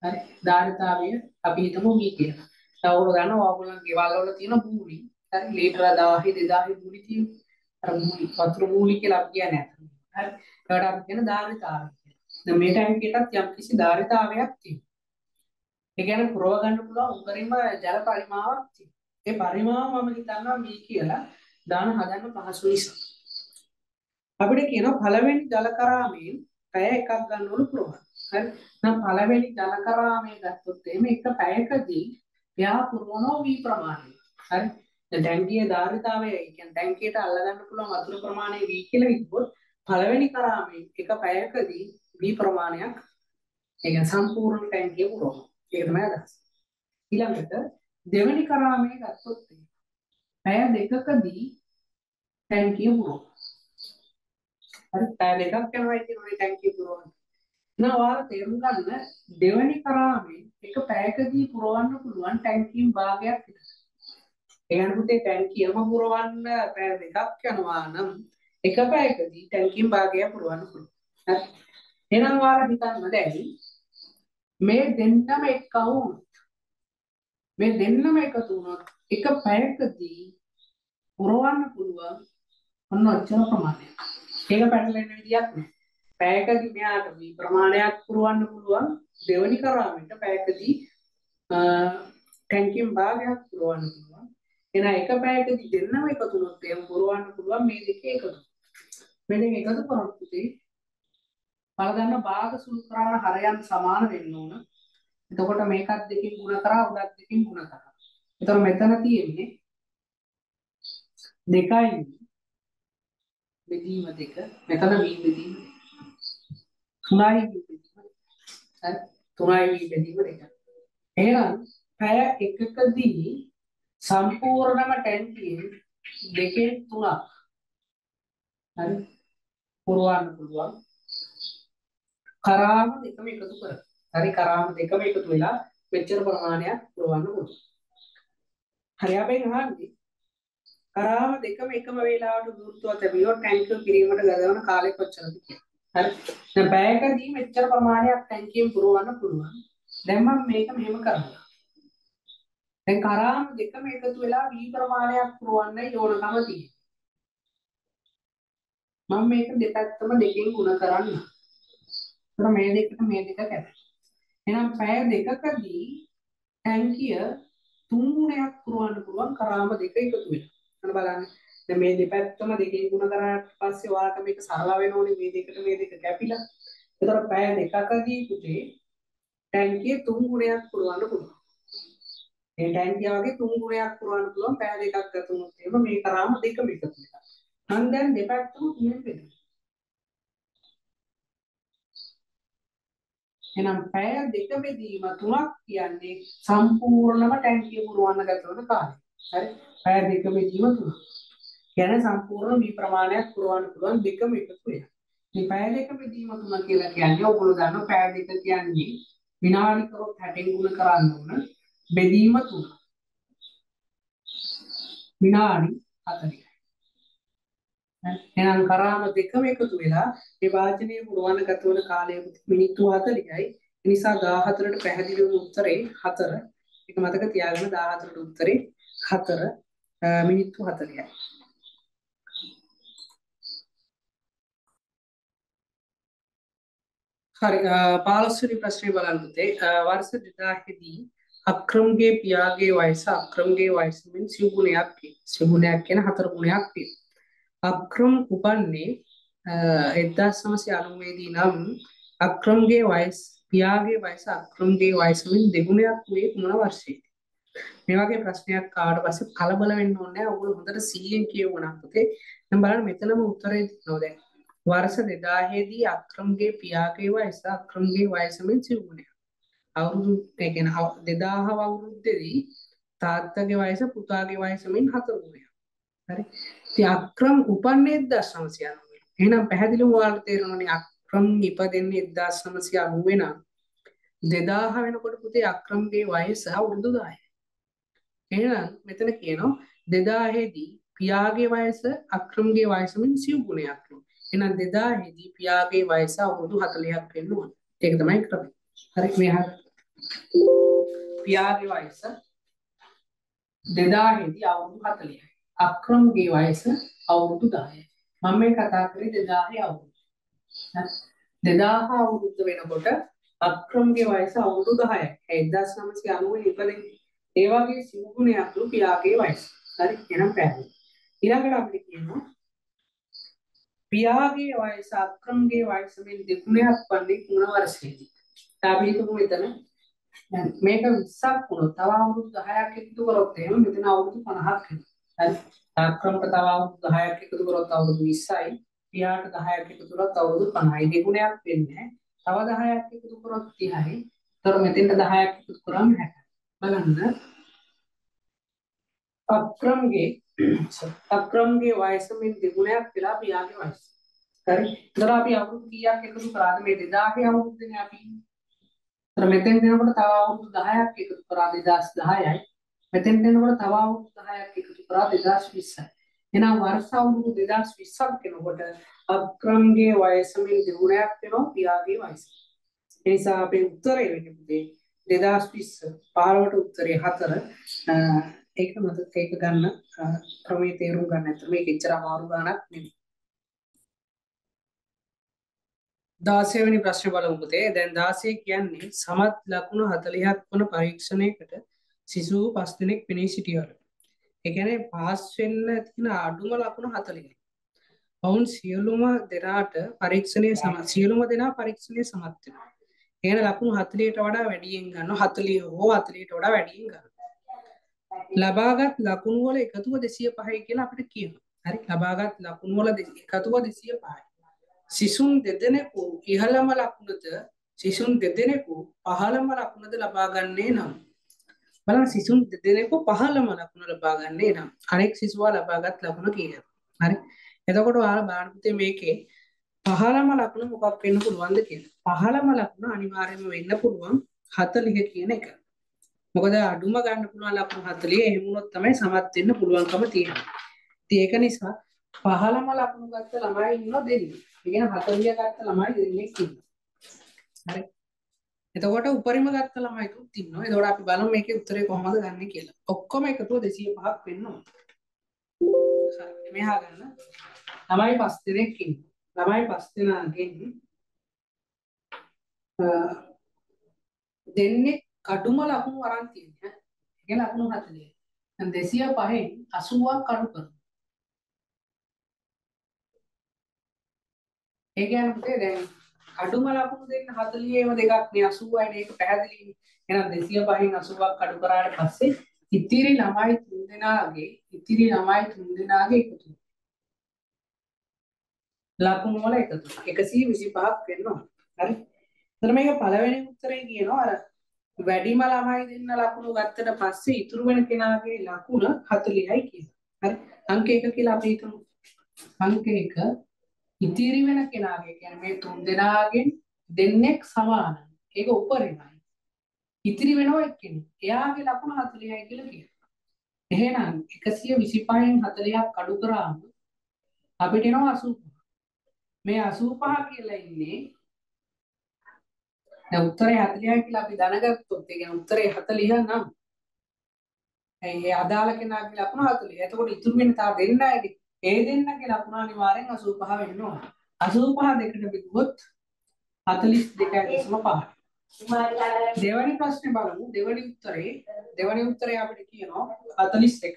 හරි ධාරිතාවය අපි හිතමු v කියලා. දැන් ඔයගොල්ලෝ දන්නවා ඔයගොල්ලන්ගේ ගෙවල් වල තියෙන බූලි. හරි ලීටර දහය දෙදාහය බූලි තියෙන. අර බූලි වතුර බූලි කියලා අපි කියන්නේ නැහැ. හරි ඒකට අපි කියන ධාරිතාවය කියලා. දැන් මේ ටැංකියටත් යම් කිසි ධාරිතාවයක් තියෙනවා. ඒ කියන්නේ පුරව ගන්න පුළුවන් උඩරින්ම ජල පරිමාවක් තියෙනවා. ඒ පරිමාව මම හිතනවා v කියලා දාන හදන්න පහසු නිසා. අපිට කියනවා පළවෙනි ජල කරාමයෙන් පැය එකක් ගන්නවලු පුරවන්න. හරි. නම් පළවෙනි ජල කරාමයේ ගත්තොත් එimhe එක පැයකදී එයා පුරවනවා v ප්‍රමාණය. හරි. දැන් ටැංකියේ ධාරිතාවය කියන්නේ ටැංකියට අල්ල ගන්න පුළුවන් වතුර ප්‍රමාණය v කියලා හිතුවොත් පළවෙනි කරාමයේ එක පැයකදී v ප්‍රමාණයක් ඒ කියන්නේ සම්පූර්ණ ටැංකිය පුරවනවා. ඒක තමයි අදහස. ඊළඟට දෙවෙනි කරාමයේ ගත්තොත් පැය දෙකකදී ටැංකිය පුරවනවා. හරි පැය දෙකක් යනවා කියන්නේ ටැංකිය පුරවන්න. now ඔයාලා තේරුම් ගන්න දෙවෙනි කරාමේ එක පැයකදී පුරවන්න පුළුවන් ටැංකියෙන් භාගයක් විතර. ඒ කියන්නේ පුතේ ටැංකියම පුරවන්න පැය දෙකක් යනවා නම් එක පැයකදී ටැංකියෙන් භාගයක් පුරවන්න පුළුවන්. හරි. එහෙනම් ඔයාලා හිතන්න දැන් මේ දෙන්නම එක්ක වුණොත් මේ දෙන්නම එකතු වුණොත් එක පැයකදී පුරවන්න පුළුවන් ඔන්න ඔච්චර ප්‍රමාණයක්. ඒක පැටලෙන්න විදියක් නෑ. පැයකදී මෙයාට මේ ප්‍රමාණයක් පුරවන්න පුළුවන් දෙවෙනි කරාමෙට පැයකදී ටැංකියෙන් භාගයක් පුරවන්න පුළුවන්. එහෙනම් එක පැයකදී දෙන්නම එකතු වුණොත් එහෙම පුරවන්න පුළුවන් මේ දෙකේ එකතු. මේ දෙක එකතු කරොත් ඉතින් බලන්න භාග සුළු කරන හරයන් සමාන වෙන්න ඕන. එතකොට මේකත් දෙකෙන් ගුණ කරා උඩත් දෙකෙන් ගුණ කරා. එතකොට මෙතන තියෙන්නේ දෙකයි බෙදීම දෙක මෙතන v බෙදීම තුනයි v බෙදීම හරි තුනයි v බෙදීම දෙක. එහෙනම් පැය එකකදී සම්පූර්ණම ටැංකියෙන් දෙකෙන් තුනක් හරි පුරවන්න පුළුවන් කරාම දෙකම එකතු කරලා. හරි කරාම දෙකම එකතු වෙලා මෙච්චර ප්‍රමාණයක් පුරවන්න පුළුවන්. හරි අපි අහන්නේ කරාම දෙකම එකම වේලාවට දුරත්වය තැබියොත් ටැංකිය පිරීමට ගතවන කාලය කොච්චරද කියලා. හරි. දැන් පැයකදී මෙච්චර ප්‍රමාණයක් ටැංකියෙන් පුරවන්න පුළුවන්. දැන් මම මේක මෙහෙම කරනවා. දැන් කරාම දෙකම එකතු වෙලා v ප්‍රමාණයක් පුරවන්නයි ඕනකම තියෙන්නේ. මම මේක දෙපැත්තම දෙකෙන් ගුණ කරන්න. එතකොට මේ දෙකට මේ දෙක කැපෙනවා. එහෙනම් පැය දෙකකදී ටැංකිය තුන් ගුණයක් පුරවන්න පුළුවන් කරාම දෙක එකතු වෙලා. අන්න බලන්න. දැන් මේ දෙපැත්තම දෙකෙන් ගුණ කරාට පස්සේ ඔයාලට මේක සරල වෙනෝනේ මේ දෙකට මේ දෙක කැපිලා. එතකොට පැය දෙකකදී පුතේ ටැංකිය තුන් ගුණයක් පුරවන්න පුළුවන්. මේ ටැංකිය වගේ තුන් ගුණයක් පුරවන්න පුළුවන් පැය දෙකක් ගත වුණොත් එහෙම මේ කරාම දෙකම එකතු වෙනවා. අන් දැන් දෙපැත්තම තුනෙන් බෙදෙනවා. එහෙනම් පැය දෙක බෙදීම තුනක් කියන්නේ සම්පූර්ණම ටැංකිය පුරවන්න ගත වන කාලය. හරි. පැය දෙක බෙදීම තුනක්. කියන්නේ සම්පූර්ණ මේ ප්‍රමාණයක් පුරවන්න පුළුවන් දෙකම එකතු වෙනවා. මේ පැය දෙක බෙදීම තුන කියලා කියන්නේ ඔයගොල්ලෝ දන්නවා පැය දෙක කියන්නේ විනාඩි කරොත් හැටෙන් ගුණ කරන්න ඕන බෙදීම තුන. විනාඩි හතළිහයි. එහෙනම් කරාම දෙකම එකතු වෙලා මේ වාචනයේ පුරවන්න ගත වන කාලය මිනිත්තු හතළිහයි. ඒ නිසා දාහතරට පැහැදිලි වුණු උත්තරේ හතර. ඒක මතක තියාගන්න දාහතරට උත්තරේ හතර මිනිත්තු හතළිහයි. හරි පහළොස් වෙනි ප්‍රශ්නේ බලන්න පුතේ. වර්ෂ දෙදාහය දී අක්‍රම්ගේ පියාගේ වයස අක්‍රම්ගේ වයස මෙන් සිව් ගුණයක් වේ. සිව් ගුණයක් කියන හතර ගුණයක් වේ. අක්‍රම් උපන්නේ එක්දාස් නවසිය අනූවේ දී නම් අක්‍රම්ගේ වයස පියාගේ වයස අක්‍රම්ගේ වයස මෙන් දෙගුණයක් වූයේ කුමන වර්ෂයේද? මේ වගේ ප්‍රශ්නයක් ආවට පස්සේ කලබල වෙන්න ඕනේ නැහැ. ඔයගොල්ලෝ හොඳට සිහියෙන් කියවුණා පුතේ. දැන් බලන්න මෙතනම උත්තරේ දෙනවා දැන්. වර්ෂ දෙදාහය දී අක්‍රම්ගේ පියාගේ වයස අක්‍රම්ගේ වයස මෙන් සිව් ගුණයක්. අවුරුදු ඒ කියන්නේ දෙදාහව අවුරුද්දේදී තාත්තගේ වයස පුතාගේ වයස මෙන් හතර ගුණයක්. හරි. ඉතින් අක්‍රම් උපන්නේ එක්දාස් නවසිය අනූවේ. එහෙනම් පැහැදිලිවම ඔයාලට තේරෙනවනේ අක්‍රම් ඉපදෙන්නේ එක්දාස් නවසිය අනූවේ නම් දෙදාහ වෙනකොට පුතේ අක්‍රම්ගේ වයස අවුරුදු දහයයි. එහෙනම් මෙතන කියනවා දෙදාහය දී පියාගේ වයස අක්‍රම්ගේ වයස මෙන් සිව් ගුණයක් වෙනවා. එහෙනම් දෙදාහය දී පියාගේ වයස අවුරුදු හතළිහක් වෙන්න ඕන. ඒක තමයි ක්‍රමය. හරි මේ පියාගේ වයස දෙදාහේ දී අවුරුදු හතළිහයි. අක්‍රම්ගේ වයස අවුරුදු දහයයි. මම මේ කතා කරේ දෙදාහේ අවුරුදු. දෙදාහ අවුරුද්ද වෙනකොට අක්‍රම්ගේ වයස අවුරුදු දහයයි. එක්දාස් නවසිය අනූ ඉපදෙන්නේ. ඒ වගේ සිවුගුණයක්ලු පියාගේ වයස. හරි එහෙනම් පැහැදිලි. ඊළඟට අපිට කියනවා පියාගේ වයස අක්‍රම්ගේ වයස මෙන් දෙගුණයක් වන්නේ කුණ වර්ෂයේදී. අපි හිතමු මෙතන මේක විස්සක් වුණොත් තව අවුරුදු දහයක් එකතු කරොත් එහෙම මෙතන අවුරුදු පනහක් වෙනවා. හරි. අක්‍රමට තව අවුරුදු දහයක් එකතු කරොත් අවුරුදු විස්සයි. පියාට දහයක් එකතු කරොත් අවුරුදු පනහයි. දෙගුණයක් වෙන්නේ. තව දහයක් එකතු කරොත් තිහයි. ඒතර මෙතෙන්ට දහයක් එකතු කරාම හැටයි. බලන්න. අක්‍රම්ගේ අක්‍රම්ගේ වයස මෙන් දෙගුණයක් වෙලා පියාගේ වයස. හරි. ඒතර අපි අවුරුදු කීයක් එකතු කරාද මේ දෙදාහේ අවුරුද්දනේ අපි ඉන්නේ. तर මෙතෙන් දෙනකොට තව අවුරුදු දහයක් එකතු කරා දෙදාස් දහයයි. මෙතෙන් දෙනකොට තව අවුරුදු දහයක් එකතු කරා දෙදාස් විස්සයි. එහෙනම් වර්ෂ අවුරුදු දෙදාස් විස්සක් වෙනකොට අක්‍රම්ගේ වයස මෙන් දෙගුණයක් වෙනවා පියාගේ වයස. ඒ නිසා අපේ උත්තරය වෙන්නේ පුතේ දෙදාස් විස්ස. පහළොවට උත්තරේ හතර. ඒක මතක ඒක ගන්න ක්‍රමයේ තේරුම් ගන්න නැත්නම් මේක එච්චර අමාරු ගානක් නෙමෙයි. දාසය වෙනි ප්‍රශ්න බලමු පුතේ. දැන් දාසය කියන්නේ සමත් ලකුණු හතළිහක් වන පරීක්ෂණයකට සිසු පස් දෙනෙක් පෙනී සිටියලු. ඒ කියන්නේ පාස් වෙන්න තියෙන අඩුම ලකුණු හතළිහයි. ඔවුන් සියලුම දෙනාට පරීක්ෂණයේ සම සියලුම දෙනා පරීක්ෂණයේ සමත් වෙනවා. ඒ කියන්නේ ලකුණු හතළිහට වඩා වැඩියෙන් ගන්නවා. හතළිහ හෝ හතළිහට වඩා වැඩියෙන් ගන්නවා. ලබාගත් ලකුණු වල එකතුව දෙසිය පහයි කියලා අපිට කියනවා. හරි. ලබාගත් ලකුණු වල එකතුව දෙසිය පහයි. සිසුන් දෙදෙනෙකු ඉහළම ලකුණද සිසුන් දෙදෙනෙකු පහළම ලකුණද ලබා ගන්නේ නම් බලන්න සිසුන් දෙදෙනෙකු පහළම ලකුණ ලබා ගන්නේ නම් අනෙක් සිසුවා ලබාගත් ලකුණ කීයද? හරි. එතකොට ඔයාලා බලන්න පුතේ මේකේ පහළම ලකුණ මොකක් වෙන්න පුළුවන්ද කියලා. පහළම ලකුණ අනිවාර්යයෙන්ම වෙන්න පුළුවන් හතළිහ කියන එක. මොකද අඩුම ගන්න පුළුවන් ලකුණ හතළිහ එහෙම වුණොත් තමයි සමත් වෙන්න පුළුවන්කම තියෙන්නේ. ඉතින් ඒක නිසා පහළම ලකුණු ගත්ත ළමයි ඉන්නවා දෙන්නේ. ඒ කියන්නේ හතළිහ ගත්ත ළමයි දෙන්නෙක් ඉන්නවා. හරි. එතකොට උපරිම ගත්ත ළමයි තුත් ඉන්නවා. එතකොට අපි බලමු මේකේ උත්තරේ කොහොමද ගන්නෙ කියලා. ඔක්කොම එකතුව දෙසිය පහක් වෙන්න ඕන. හරි. මෙහා ගන්න. ළමයි පස් දෙනෙක් ඉන්නවා. ළමයි පස් දෙනාගෙන් දෙන්නේ අඩුම ලකුණු අරන් තියෙනවා. ඒ කියන්නේ ලකුණු හතළිහ. දැන් දෙසිය පහෙන් අසූවක් අඩු කරනවා. ඒ කියන්නේ පුතේ දැන් අඩුම ලකුණු දෙන්න හතළිහේම දෙකක් නේ අසූවයි නේ ඒක පැහැදිලිනේ. එහෙනම් දෙසිය පහෙන් අසූවක් අඩු කරාට පස්සේ ඉතිරි ළමයි තුන් දෙනාගේ ඉතිරි ළමයි තුන් දෙනාගේ එකතු ලකුණු වල එකතු එකසිය විසිපහක් වෙනවා. හරි. එතන මේක පළවෙනි උත්තරේ කියනවා අර වැඩිම ළමයි දෙන්න ලකුණු ගත්තට පස්සේ ඉතුරු වෙන කෙනාගේ ලකුණ හතළිහයි කියලා. හරි. අංක එක කියලා අපි හිතමු. අංක එක ඉතිරි වෙන කෙනාගේ කියන්නේ මේ තුන් දෙනාගෙන් දෙන්නෙක් සමානයි. ඒක උපරිමයි. ඉතිරි වෙනව එක්කෙනෙක්. එයාගේ ලකුණ හතළිහයි කියලා කියනවා. එහෙනම් එකසිය විසිපහෙන් හතළිහක් අඩු කරාම අපිට එනවා අසූපහ. මේ අසූපහ කියලා ඉන්නේ දැන් උත්තරේ හතළිහයි කියලා අපි දැනගත්තොත් ඒ කියන්නේ උත්තරේ හතළිහ නම් ඒ අදාළ කෙනාගේ ලකුණ හතළිහ. එතකොට ඉතුරු වෙන තා දෙන්නයි ඒ දෙන්නගේ ලකුණ අනිවාර්යෙන් අසූපහ වෙන්න ඕන. අසූපහ දෙකට බෙදුවොත් හතළිස් දෙකයි දශම පහයි. දෙවැනි ප්‍රශ්නේ බලමු. දෙවැනි උත්තරේ දෙවැනි උත්තරේ අපිට කියනවා හතළිස් එක.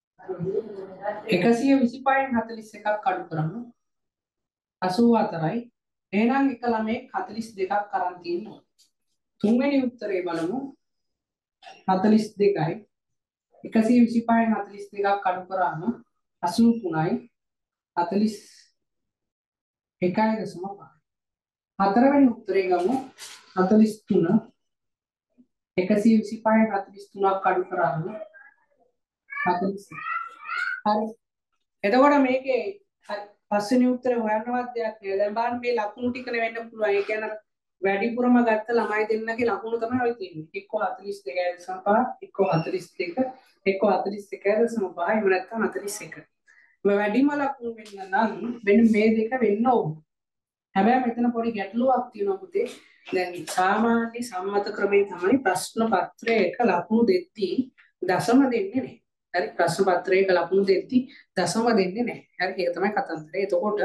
එකසිය විසිපහෙන් හතළිස් එකක් අඩු කරමු. අසූ හතරයි. එහෙනම් එක ළමෙක් හතළිස් දෙකක් අරන් තියෙනවා. තුන්වෙනි උත්තරේ බලමු. හතළිස් දෙකයි. එකසිය විසිපහෙන් හතළිස් දෙකක් අඩු කරාම අසූ තුනයි. හතළිස් එකයි දශම පහයි. හතරවෙනි උත්තරේ ගමු. හතළිස් තුන එකසිය විසිපහෙන් හතළිස් තුනක් අඩු කරාම හතළිස්. හරි. එතකොට මේකේ පස්වෙනි උත්තරේ හොයන්නවත් දෙයක් නෑ. දැන් බලන්න මේ ලකුණු ටිකනේ වෙන්න පුළුවන්. ඒ කියන්නේ වැඩිපුරම ගත්ත ළමයි දෙන්නගේ ලකුණු තමයි ඔය තියෙන්නේ. එක්ක හතළිස් දෙකයි දශම පහ, එක්ක හතළිස් දෙක, එක්ක හතළිස් එකයි දශම පහ, එහෙම නැත්නම් හතළිස් එක. මේ වැඩිම ලකුණු වෙන්න නම් මෙන්න මේ දෙක වෙන්න ඕන. හැබැයි මෙතන පොඩි ගැටලුවක් තියෙනවා පුතේ. දැන් සාමාන්‍ය සම්මත ක්‍රමයේ තමයි ප්‍රශ්න පත්‍රයක ලකුණු දෙද්දී දශම දෙන්නේ නැහැ. හරි ප්‍රශ්න පත්‍රයක ලකුණු දෙද්දී දශම දෙන්නේ නැහැ. හරි ඒක තමයි කතන්දරය. එතකොට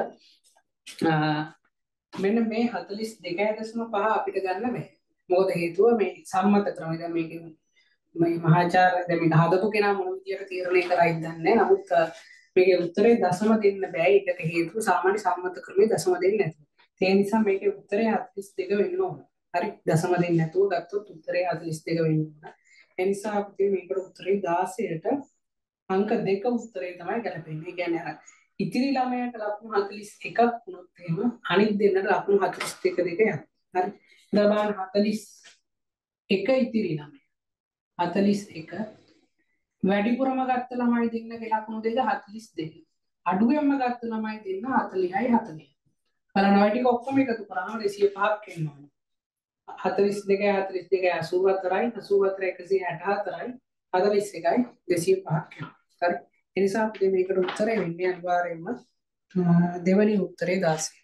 මෙන්න මේ හතළිස් දෙකයි දශම පහ අපිට ගන්න බෑ. මොකද හේතුව මේ සම්මත ක්‍රමය දැන් මේකේ මේ මහාචාර්ය දැන් මේක හදපු කෙනා මොන විදියට තීරණය කරයිද දන්නේ නැහැ. නමුත් මේකේ උත්තරේ දශම දෙන්න බෑ. ඒකට හේතුව සාමාන්‍ය සම්මත ක්‍රමයේ දශම දෙන්නේ නැතුව. ඒ නිසා මේකේ උත්තරේ හතළිස් දෙක වෙන්න ඕන. හරි දශම දෙන්නේ නැතුව ගත්තොත් උත්තරේ හතළිස් දෙක වෙන්න ඕන. ඒ නිසා අපිට මේකට උත්තරේ දාසයට අංක දෙක උත්තරේ තමයි ගැලපෙන්නේ. ඒ කියන්නේ අර ඉතිරි ළමයාට ලකුණු හතළිස් එකක් වුණොත් එහෙම අනිත් දෙන්නට ලකුණු හතළිස් දෙක දෙක යනවා. හරි. දැන් බලන්න හතළිස් එක ඉතිරි ළමයා. හතළිස් එක වැඩිපුරම ගත්ත ළමයි දෙන්නගේ ලකුණු දෙක හතළිස් දෙක. අඩුවෙන්ම ගත්ත ළමයි දෙන්න හතළිහයි හතළිහයි. බලන්න ඔය ටික ඔක්කොම එකතු කරාම දෙසිය පහක් එනවා. හතළිස් දෙකයි හතළිස් දෙකයි අසූ හතරයි අසූ හතර එකසිය හැට හතරයි හතළිස් එකයි දෙසිය පහක් එනවා. හරි. ඒ නිසා අපිට මේකට උත්තරේ වෙන්නේ අනිවාර්යයෙන්ම දෙවෙනි උත්තරේ දාසයට.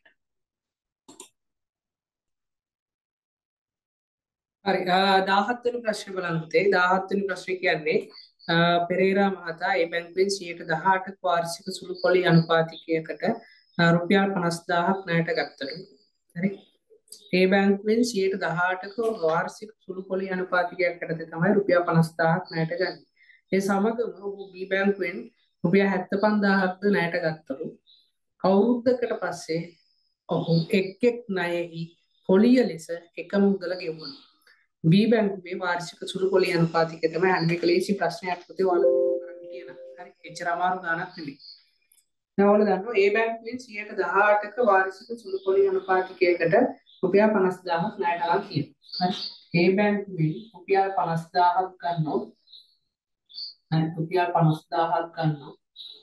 හරි දාහත් වෙනි ප්‍රශ්නේ බලන්න පුතේ. දාහත් වෙනි ප්‍රශ්නේ කියන්නේ පෙරේරා මහතා ඒ බැංකුවෙන් සියයට දහඅටක වාර්ෂික සුළු පොලි අනුපාතිකයකට රුපියල් පනස් දාහක් ණයට ගත්තලු. හරි. ඒ බැංකුවෙන් සියයට දහඅටක වාර්ෂික සුළු පොලි අනුපාතිකයකට තමයි රුපියල් පනස් දාහක් ණයට ගන්නේ. ඒ සමගම ඔහු බී බැංකුවෙන් රුපියල් හැත්තෑ පන්දාහක්ද ණයට ගත්තලු. අවුරුද්දකට පස්සේ ඔහු එක් එක් ණයෙහි පොලිය ලෙස එකම මුදල ගෙවුවා. බී බැංකුවේ වාර්ෂික සුළු පොලි අනුපාතිකය තමයි අන්න මේක ලේසි ප්‍රශ්නයක් පුතේ ඔයාලා කරන්න කියන. හරි එච්චර අමාරු ගාණක් නෙමෙයි. දැන් ඔයාලා දන්නවා ඒ බැංකුවෙන් සියයට දහඅටක වාර්ෂික සුළු පොලි අනුපාතිකයකට රුපියල් පනස් දාහක් ණයට අරන් තියෙනවා. හරි ඒ බැංකුවෙන් රුපියල් පනස් දාහක් ගන්නොත් හරි රුපියල් පනස් දාහක් ගන්නොත්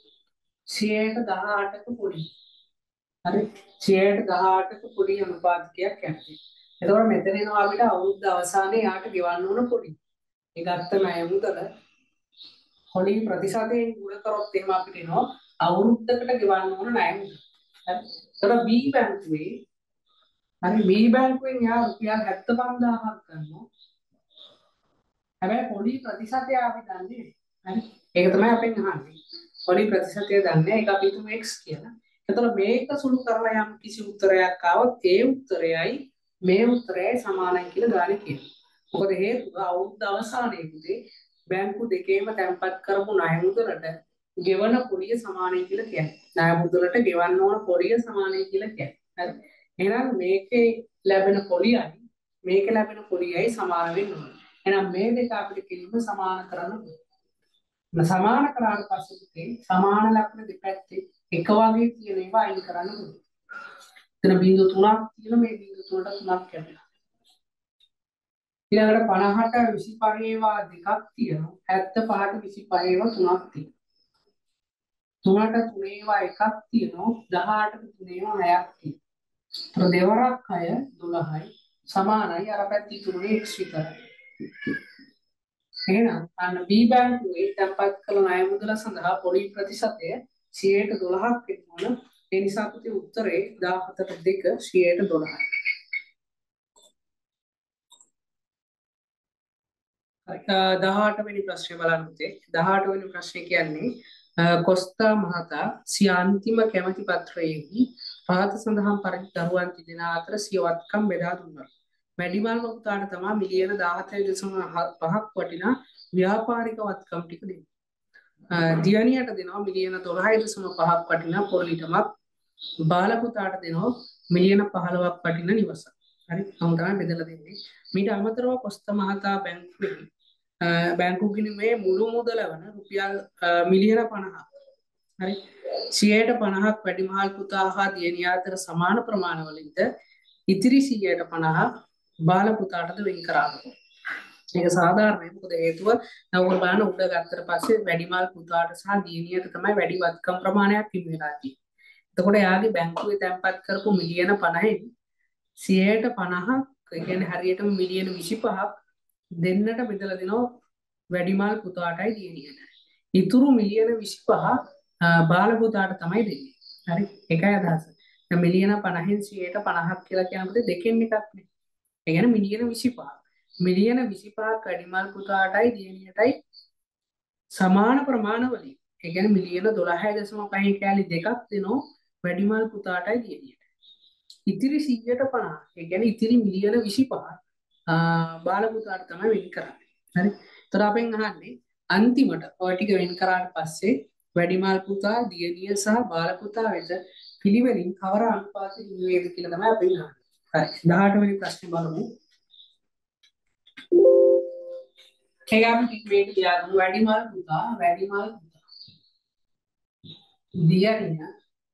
සියයට දහඅටක පොලි. හරි සියයට දහඅටක පොලි අනුපාතිකයක් යන්නේ. එතකොට මෙතන එනවා අපිට අවුරුද්ද අවසානයේ යාට ගෙවන්න ඕන පොඩි. ඒ ගත්ත ණය මුදල පොලි ප්‍රතිශතයෙන් ගුණ කරොත් එහෙම අපිට එනවා අවුරුද්දකට ගෙවන්න ඕන ණය මුදල. හරි. එතකොට බී බැංකුවේ හරි බී බැංකුවෙන් යා රුපියල් හැත්තෑ පන්දාහක් ගන්නවා. හැබැයි පොලි ප්‍රතිශතය අපි දන්නේ නැහැ. හරි. ඒක තමයි අපෙන් අහන්නේ. පොලි ප්‍රතිශතය දන්නේ ඒක අපි තුමු x කියලා. එතකොට මේක සුළු කරලා යම් කිසි උත්තරයක් ආවොත් ඒ උත්තරයයි මේ උත්තරයයි සමානයි කියලා ගානේ කියනවා. මොකද හේතුව අවුරුද්ද අවසානයේදී බැංකු දෙකේම තැන්පත් කරපු ණය මුදලට ගෙවන පොලිය සමානයි කියලා කියන්නේ. ණය මුදලට ගෙවන්න ඕන පොලිය සමානයි කියලා කියන්නේ. හරි. එහෙනම් මේකේ ලැබෙන පොලියයි මේකේ ලැබෙන පොලියයි සමාන වෙන්න ඕන. එහෙනම් මේ දෙක අපිට කිලිම සමාන කරන්න ඕන. සමාන කරාට පස්සේ සමාන ලක්ෂණ දෙපැත්තේ එක වගේ තියෙන ඒවා අයින් කරන්න ඕන. එතන බිංදු තුනක් තියෙන මේ බිංදු තුනට තුනක් කැඩෙනවා. ඊළඟට පනහට විසිපහ ඒවා දෙකක් තියෙනවා. හැත්තෑ පහට විසිපහ ඒවා තුනක් තියෙනවා. තුනට තුන ඒවා එකක් තියෙනවා. දහඅටට තුන ඒවා හයක් තියෙනවා. ඒතර දෙවරක් හය දොළහයි සමානයි අර පැත්ත ඉතුරුනේ x විතරයි. එහෙනම් අන්න බී බැංකුවේ තැන්පත් කළ ණය මුදල සඳහා පොලි ප්‍රතිශතය සියයට දොළහක් වෙනවා. ඒ නිසා පුතේ උත්තරේ දාහතට දෙක සියයට දොළහයි. හරි දහඅට වෙනි ප්‍රශ්නේ බලන්න පුතේ. දහඅට වෙනි ප්‍රශ්නේ කියන්නේ කොස්තා මහතා සිය අන්තිම කැමැති පත්‍රයේදී පහත සඳහන් පරිදි දරුවන් තිදෙන අතර සිය වත්කම් බෙදා දුන්නා. වැඩිමල්ම පුතාට තමයි මිලියන දාහතයි දශම පහක් වටිනා ව්‍යාපාරික වත්කම් ටික දෙන්නේ. දියණියට දෙනවා මිලියන දොළහයි දශම පහක් වටිනා පොලිටමක්. බාල පුතාට දෙනවා මිලියන පහළොවක් වටිනා නිවසක්. හරි මම තමයි බෙදලා දෙන්නේ. මීට අමතරව කොස්තා මහතා බැංකුවේ බැංකු ගිණුමේ මුළු මුදල වන රුපියල් මිලියන පනහක්. හරි සියයට පනහක් වැඩිමහල් පුතා හා දියණිය අතර සමාන ප්‍රමාණවලින්ද ඉතිරි සියයට පනහ බාල පුතාටද වෙන් කරාවා. ඒක සාධාරණයි. මොකද හේතුව නවුර බලන්න උඩ ගත්තට පස්සේ වැඩිමල් පුතාට සහ දියණියට තමයි වැඩි වත්කම් ප්‍රමාණයක් හිමි වෙලා තියෙන්නේ. එතකොට එයාගේ බැංකුවේ තැන්පත් කරපු මිලියන පනහෙන් සියයට පනහක් ඒ කියන්නේ හරියටම මිලියන විසිපහක් දෙන්නට බෙදලා දෙනවා වැඩිමල් පුතාටයි දියණියටයි. ඉතුරු මිලියන විසිපහ බාල පුතාට තමයි දෙන්නේ. හරි ඒකයි අදහස. දැන් මිලියන පනහෙන් සියයට පනහක් කියලා කියනකොට දෙකෙන් එකක් නේ. ඒ කියන්නේ මිලියන විසිපහක්. මිලියන විසිපහක් වැඩිමල් පුතාටයි දියණියටයි සමාන ප්‍රමාණවලින්. ඒ කියන්නේ මිලියන දොළහයි දශම පහේ කැලි දෙකක් දෙනෝ වැඩිමල් පුතාටයි දියණියට. ඉතිරි සියයට පනහ. ඒ කියන්නේ ඉතිරි මිලියන විසිපහ බාල පුතාට තමයි වෙන් කරන්නේ. හරි. ඒතර අපෙන් අහන්නේ අන්තිමට ඔය ටික වෙන් කරාට පස්සේ වැඩිමල් පුතා, දියණිය සහ බාල පුතා වෙත පිළිවෙලින් කවර අනුපාතය නිවේද කියලා තමයි අපෙන් අහන්නේ. හරි. දහඅට වෙනි ප්‍රශ්නේ බලමු. ඒක අපි මේක ලියමු. වැඩිමල් පුතා, වැඩිමල් පුතා. දියණිය,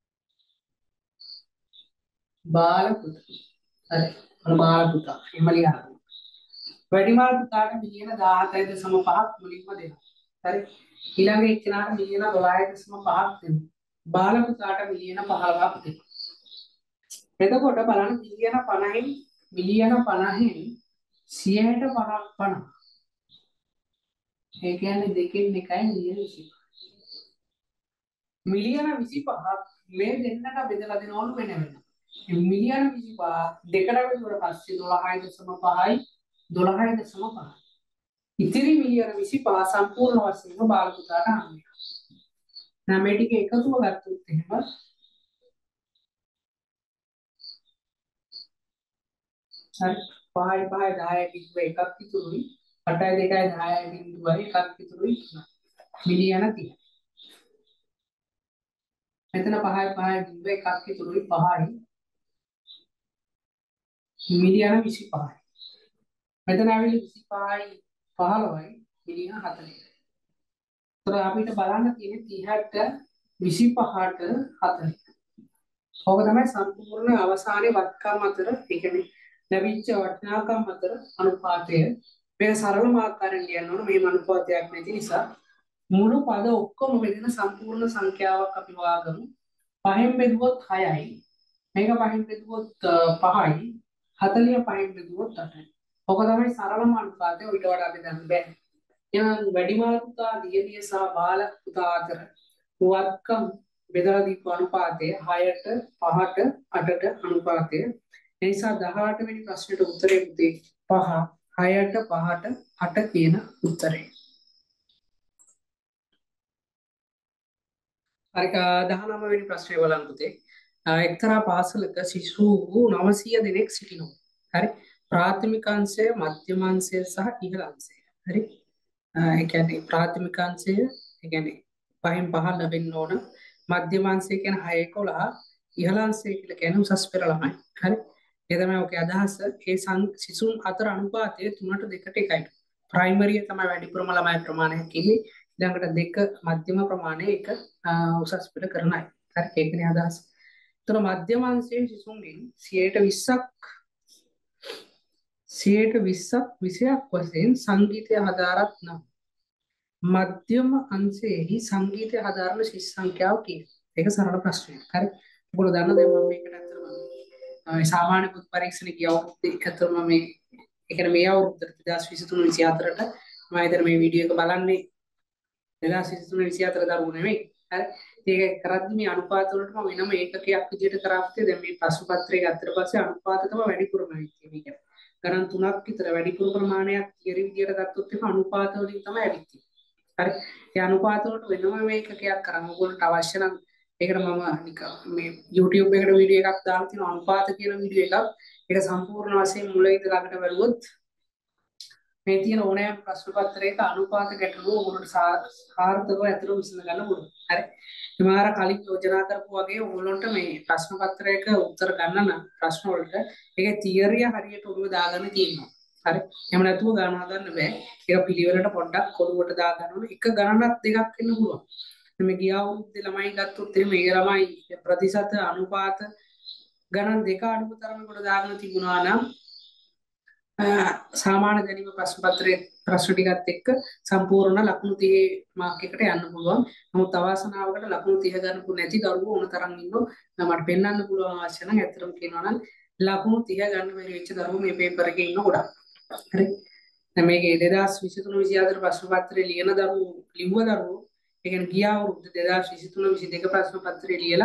බාල පුතා. හරි. අර බාල පුතා. එහෙම ලියන්න. වැඩිමල් පුතාට මිලියන දහහතයි දශම පහක් මුලින්ම දෙනවා. හරි. ඊළඟ එක්කෙනාට මිලියන දොළහයි දශම පහක් දෙනවා. බාල පුතාට මිලියන පහළොවක් දෙනවා. එතකොට බලන්න මිලියන පනහෙන් මිලියන පනහෙන් සියයට පහක් පනහ. ඒ කියන්නේ දෙකෙන් එකයි මිලියන විසිපහ. මිලියන විසිපහක් මේ දෙන්නට බෙදලා දෙනවලු වෙන වෙනම. මිලියන විසිපහ දෙකට බෙදුවට පස්සේ දොළහයි දශම පහයි දොළහයි දශම පහයි. ඉතිරි මිලියන විසිපහ සම්පූර්ණ වශයෙන්ම බාල පුතාට හම්බ වෙනවා. දැන් මේ ටික එකතුව ගත්තොත් එහෙම හරි පහයි පහයි දහයයි බිඳුව එකක් ඉතුරුයි. අටයි දෙකයි දහයයි බිඳුවයි එකක් ඉතුරුයි. මිලියන තිහයි. මෙතන පහයි පහයි බිඳුව එකක් ඉතුරුයි පහයි. මිලියන විසිපහයි. මෙතන ඇවිල්ලා විසිපහයි පහළොවයි මිලියන හතළිහයි. ඒතර අපිට බලන්න තියෙන්නේ තිහට විසිපහට හතළිහ. ඕක තමයි සම්පූර්ණ අවසානයේ වත්කම් අතර ඒ කියන්නේ ලැබිච්ච වටිනාකම් අතර අනුපාතය. මේක සරලම ආකාරයෙන් ලියන්න ඕන මේ අනුපාතයක් නැති නිසා. මුළු පද ඔක්කොම බෙදෙන සම්පූර්ණ සංඛ්‍යාවක් අපි හොයාගමු. පහෙන් බෙදුවොත් හයයි. මේක පහෙන් බෙදුවොත් පහයි. හතළිහ පහෙන් බෙදුවොත් අටයි. ඕක තමයි සරලම අනුපාතය. ඊට වඩා බෙදන්න බෑ. එහෙනම් වැඩිමල් පුතා, දියණිය සහ බාල පුතා අතර වත්කම් බෙදලා දීපු අනුපාතය හයට පහට අටට අනුපාතය. ඒ නිසා දහඅට වෙනි ප්‍රශ්නෙට උත්තරේ පුතේ පහ හයට පහට අට කියන උත්තරේ. හරි දහනවය වෙනි ප්‍රශ්නේ බලන්න පුතේ. එක්තරා පාසලක ශිෂ්‍යු නවසිය දෙනෙක් සිටිනවා. හරි. ප්‍රාථමික අංශය, මධ්‍යම අංශය සහ ඉහළ අංශය. හරි. ඒ කියන්නේ ප්‍රාථමික අංශය ඒ කියන්නේ පහෙන් පහ ලැබෙන්න ඕන. මධ්‍යම අංශය කියන්නේ හය එකොළහ. ඉහළ අංශය කියලා කියන්නේ උසස් පෙළ ළමයි. හරි. ඒ තමයි ඔකේ අදහස. ඒ සිසුන් අතර අනුපාතය තුනට දෙකට එකයි. ප්‍රයිමරිය තමයි වැඩිපුරම ළමයි ප්‍රමාණයක් ඉන්නේ. ඊළඟට දෙක මධ්‍යම ප්‍රමාණය එක උසස් පෙළ කරන අය. හරි ඒකනේ අදහස. ඒතර මධ්‍යම අංශයේ සිසුන්ගෙන් සියයට විස්සක් සියයට විස්සක් විෂයක් වශයෙන් සංගීතය හදාරත් නම් මධ්‍යම අංශයේහි සංගීතය හදාරන ශිෂ්‍ය සංඛ්‍යාව කීයද? ඒක සරල ප්‍රශ්නයක්. හරි. ඔයගොල්ලෝ දන්න දැන් මම මේකට අතරම සාමාන්‍ය පුත් පරීක්ෂණ ගිය අවුරුද්දේ අතරම මේ ඒ කියන්නේ මේ අවුරුද්දට දෙදාස් විසිතුන විසිහතරට මම හිතන මේ වීඩියෝ එක බලන්නේ දෙදාස් විසිතුන විසිහතර දරුවෝ නෙමෙයි. හරි. ඒක කරද්දි මේ අනුපාත වලට මම වෙනම ඒකකයක් විදිහට කරාපතේ දැන් මේ ප්‍රශ්න පත්‍රය ගත්තට පස්සේ අනුපාත තමයි වැඩිපුරම වෙන්නේ. ගණන් තුනක් විතර වැඩිපුර ප්‍රමාණයක් තියරි විදිහට ගත්තොත් ඒක අනුපාත වලින් තමයි ඇවිත් හරි. ඒ අනුපාත වලට වෙනම මේකකයක් කරන්න ඕගොල්ලන්ට අවශ්‍ය නම් ඒකට මම නිකන් මේ YouTube එකට වීඩියෝ එකක් දාලා තියෙනවා අනුපාත කියන වීඩියෝ එකක්. ඒක සම්පූර්ණ වශයෙන් මුල ඉඳලා ළඟට බලුවොත් මේ තියෙන ඕනෑම ප්‍රශ්න පත්‍රයක අනුපාත ගැටලුව ඕගොල්ලන්ට සාර්ථකව ඇතුළු විසඳ ගන්න පුළුවන්. හරි. ඉමාර කලින් යෝජනා කරපු වගේ ඕගොල්ලන්ට මේ ප්‍රශ්න පත්‍රයක උත්තර ගන්න නම් ප්‍රශ්න වලට ඒකේ තියරිය හරියට ඔළුව දාගන්න තියෙනවා. හරි. එහෙම නැතුව ගණන් හදන්න බෑ. ඒක පිළිවෙලට පොඩ්ඩක් කොළුවට දාගන්න ඕනේ. එක ගණනක් දෙකක් වෙන්න පුළුවන්. මේ ගිය අවුරුද්දේ ළමයි ගත්තොත් එහෙම ඒ ළමයි ප්‍රතිශත අනුපාත ගණන් දෙක අඩුම තරමකට දාගෙන තිබුණා නම් සාමාන්‍ය දැනීම ප්‍රශ්න පත්‍රයේ ප්‍රශ්න ටිකත් එක්ක සම්පූර්ණ ලකුණු තිහේ මාක් එකට යන්න පුළුවන්. නමුත් අවාසනාවකට ලකුණු තිහ ගන්නපු නැති දරුවෝ ඕන තරම් ඉන්නෝ. මට පෙන්වන්න පුළුවන් අවශ්‍ය නම් ඇත්තටම කියනවා නම් ලකුණු තිහ ගන්න බැරි වෙච්ච දරුවෝ මේ පේපර් එකේ ඉන්න ගොඩක්. හරි. දැන් මේකේ දෙදාස් විසිතුන විසිහතර ප්‍රශ්න පත්‍රයේ ලියන දරුවෝ ලිව්ව දරුවෝ ඒ කියන්නේ ගිය අවුරුද්ද දෙදාස් විසිතුන විසිදෙක ප්‍රශ්න පත්‍රය ලියලා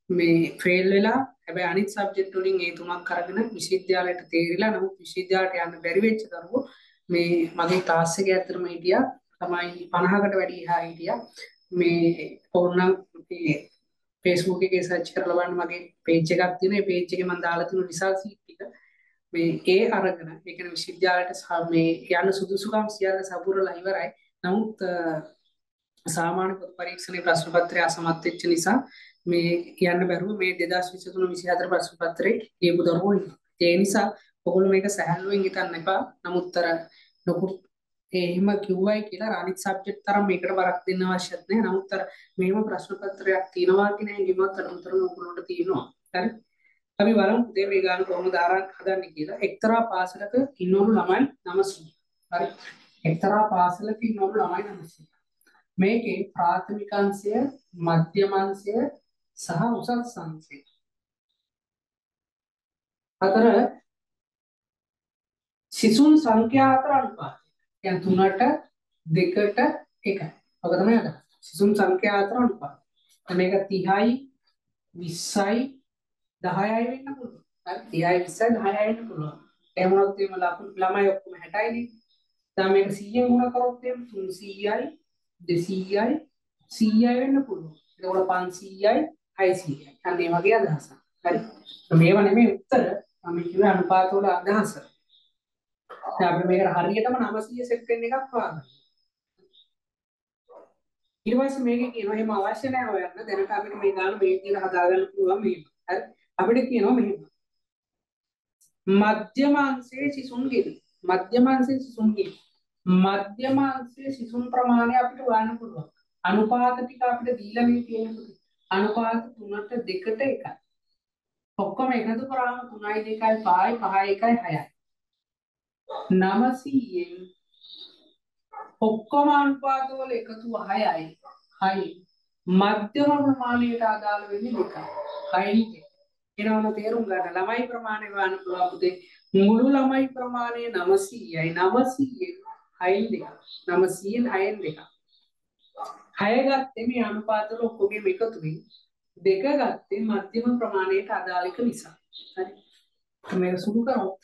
මේ ෆේල් වෙලා හැබැයි අනිත් සබ්ජෙක්ට් වලින් ඒ තුනක් අරගෙන විශ්වවිද්‍යාලයට තේරිලා නමුත් විශ්වවිද්‍යාලයට යන්න බැරි වෙච්ච දරුවෝ මේ මගේ ක්ලාස් එකේ ඇත්තටම හිටියා තමයි පනහකට වැඩි එහා හිටියා මේ ඕනනම් මේ Facebook එකේ සර්ච් කරලා බලන්න මගේ page එකක් තියෙනවා ඒ page එකේ මම දාලා තියෙන රිසල්ට් ටික මේ ඒ අරගෙන ඒ කියන්නේ විශ්වවිද්‍යාලයට මේ යන්න සුදුසුකම් සියල්ල සපුරලා ඉවරයි නමුත් සාමාන්‍ය පොත් පරීක්ෂණයේ ප්‍රශ්න පත්‍රය අසමත් වෙච්ච නිසා මේ කියන්න බැරුව මේ දෙදාස් විසිතුන විසිහතර ප්‍රශ්න පත්‍රේ ලියපු දරුවෝ ඉන්නවා. ඒ නිසා ඔයගොල්ලෝ මේක සැහැල්ලුවෙන් හිතන්න එපා. නමුත් අර ලොකු එහෙම කිව්වයි කියලා අනිත් සබ්ජෙක්ට් තරම් මේකට බරක් දෙන්න අවශ්‍යත් නැහැ. නමුත් අර මේව ප්‍රශ්න පත්‍රයක් තියෙනවා කියන හැඟීමත් අනුතරම ඔයගොල්ලන්ට තියෙනවා. හරි. අපි බලමු පුතේ මේ ගාන කොහොමද ආරම්භ හදන්නේ කියලා. එක්තරා පාසලක ඉන්නවලු ළමයි නවසිය. හරි. එක්තරා පාසලක ඉන්නවලු ළමයි නවසිය. මේකේ ප්‍රාථමික අංශය, මධ්‍යම අංශය සහ උසස් අංශය. අතර සිසුන් සංඛ්‍යා අතර අනුපාතය. يعني තුනට දෙකට එකයි. ඔක තමයි අදහස. සිසුන් සංඛ්‍යා අතර අනුපාතය. මේක තිහයි විස්සයි දහයයි වෙන්න පුළුවන්. හරි තිහයි විස්සයි දහයයි වෙන්න පුළුවන්. එහෙම වුණොත් එimhe ළමයි ඔක්කොම හැටයි නේ. දැන් මේක සීයෙන් ගුණ කරොත් එimhe තුන්සීයයි දෙසීයයි සීයයි වෙන්න පුළුවන්. ඒකවල පන්සීයයි හයසීයයි. අන්න ඒ වගේ අදහසක්. හරි. මේව නෙමෙයි උත්තර. මම කිව්වේ අනුපාත වල අදහස. දැන් අපි මේකට හරියටම නවසීය සෙට් වෙන එකක් හොයන්න. ඊට පස්සේ මේකේ කියනවා එහෙම අවශ්‍ය නැහැ හොයන්න. දැනට අපිට මේ ගාන මේ විදිහට හදාගන්න පුළුවන් මේක. හරි. අපිට කියනවා මෙහෙම. මධ්‍යම අංශයේ සිසුන්ගේ මධ්‍යම අංශයේ සිසුන්ගේ මධ්‍යම අංශයේ සිසුන් ප්‍රමාණය අපිට හොයන්න පුළුවන්. අනුපාත ටික අපිට දීලා මේ තියෙනවා. අනුපාත තුනට දෙකට එකයි. ඔක්කොම එකතු කරාම තුනයි දෙකයි පහයි පහයි එකයි හයයි. නවසීයෙන් ඔක්කොම අනුපාත වල එකතු හයයි. හයයි. මධ්‍යම ප්‍රමාණයට අදාළ වෙන්නේ දෙකයි. හයයි. එනවන තේරුම් ගන්න ළමයි ප්‍රමාණය ගන්න පුළුවන් පුතේ. මුළු ළමයි ප්‍රමාණය නවසීයයි. නවසීයෙන් හයෙන් දෙක. නවසීයෙන් හයෙන් දෙක. හය ගත්තේ මේ අනුපාත වල ඔක්කොගෙම එකතු වෙයි. දෙක ගත්තේ මධ්‍යම ප්‍රමාණයට අදාළ එක නිසා. හරි. මේක සුළු කරොත්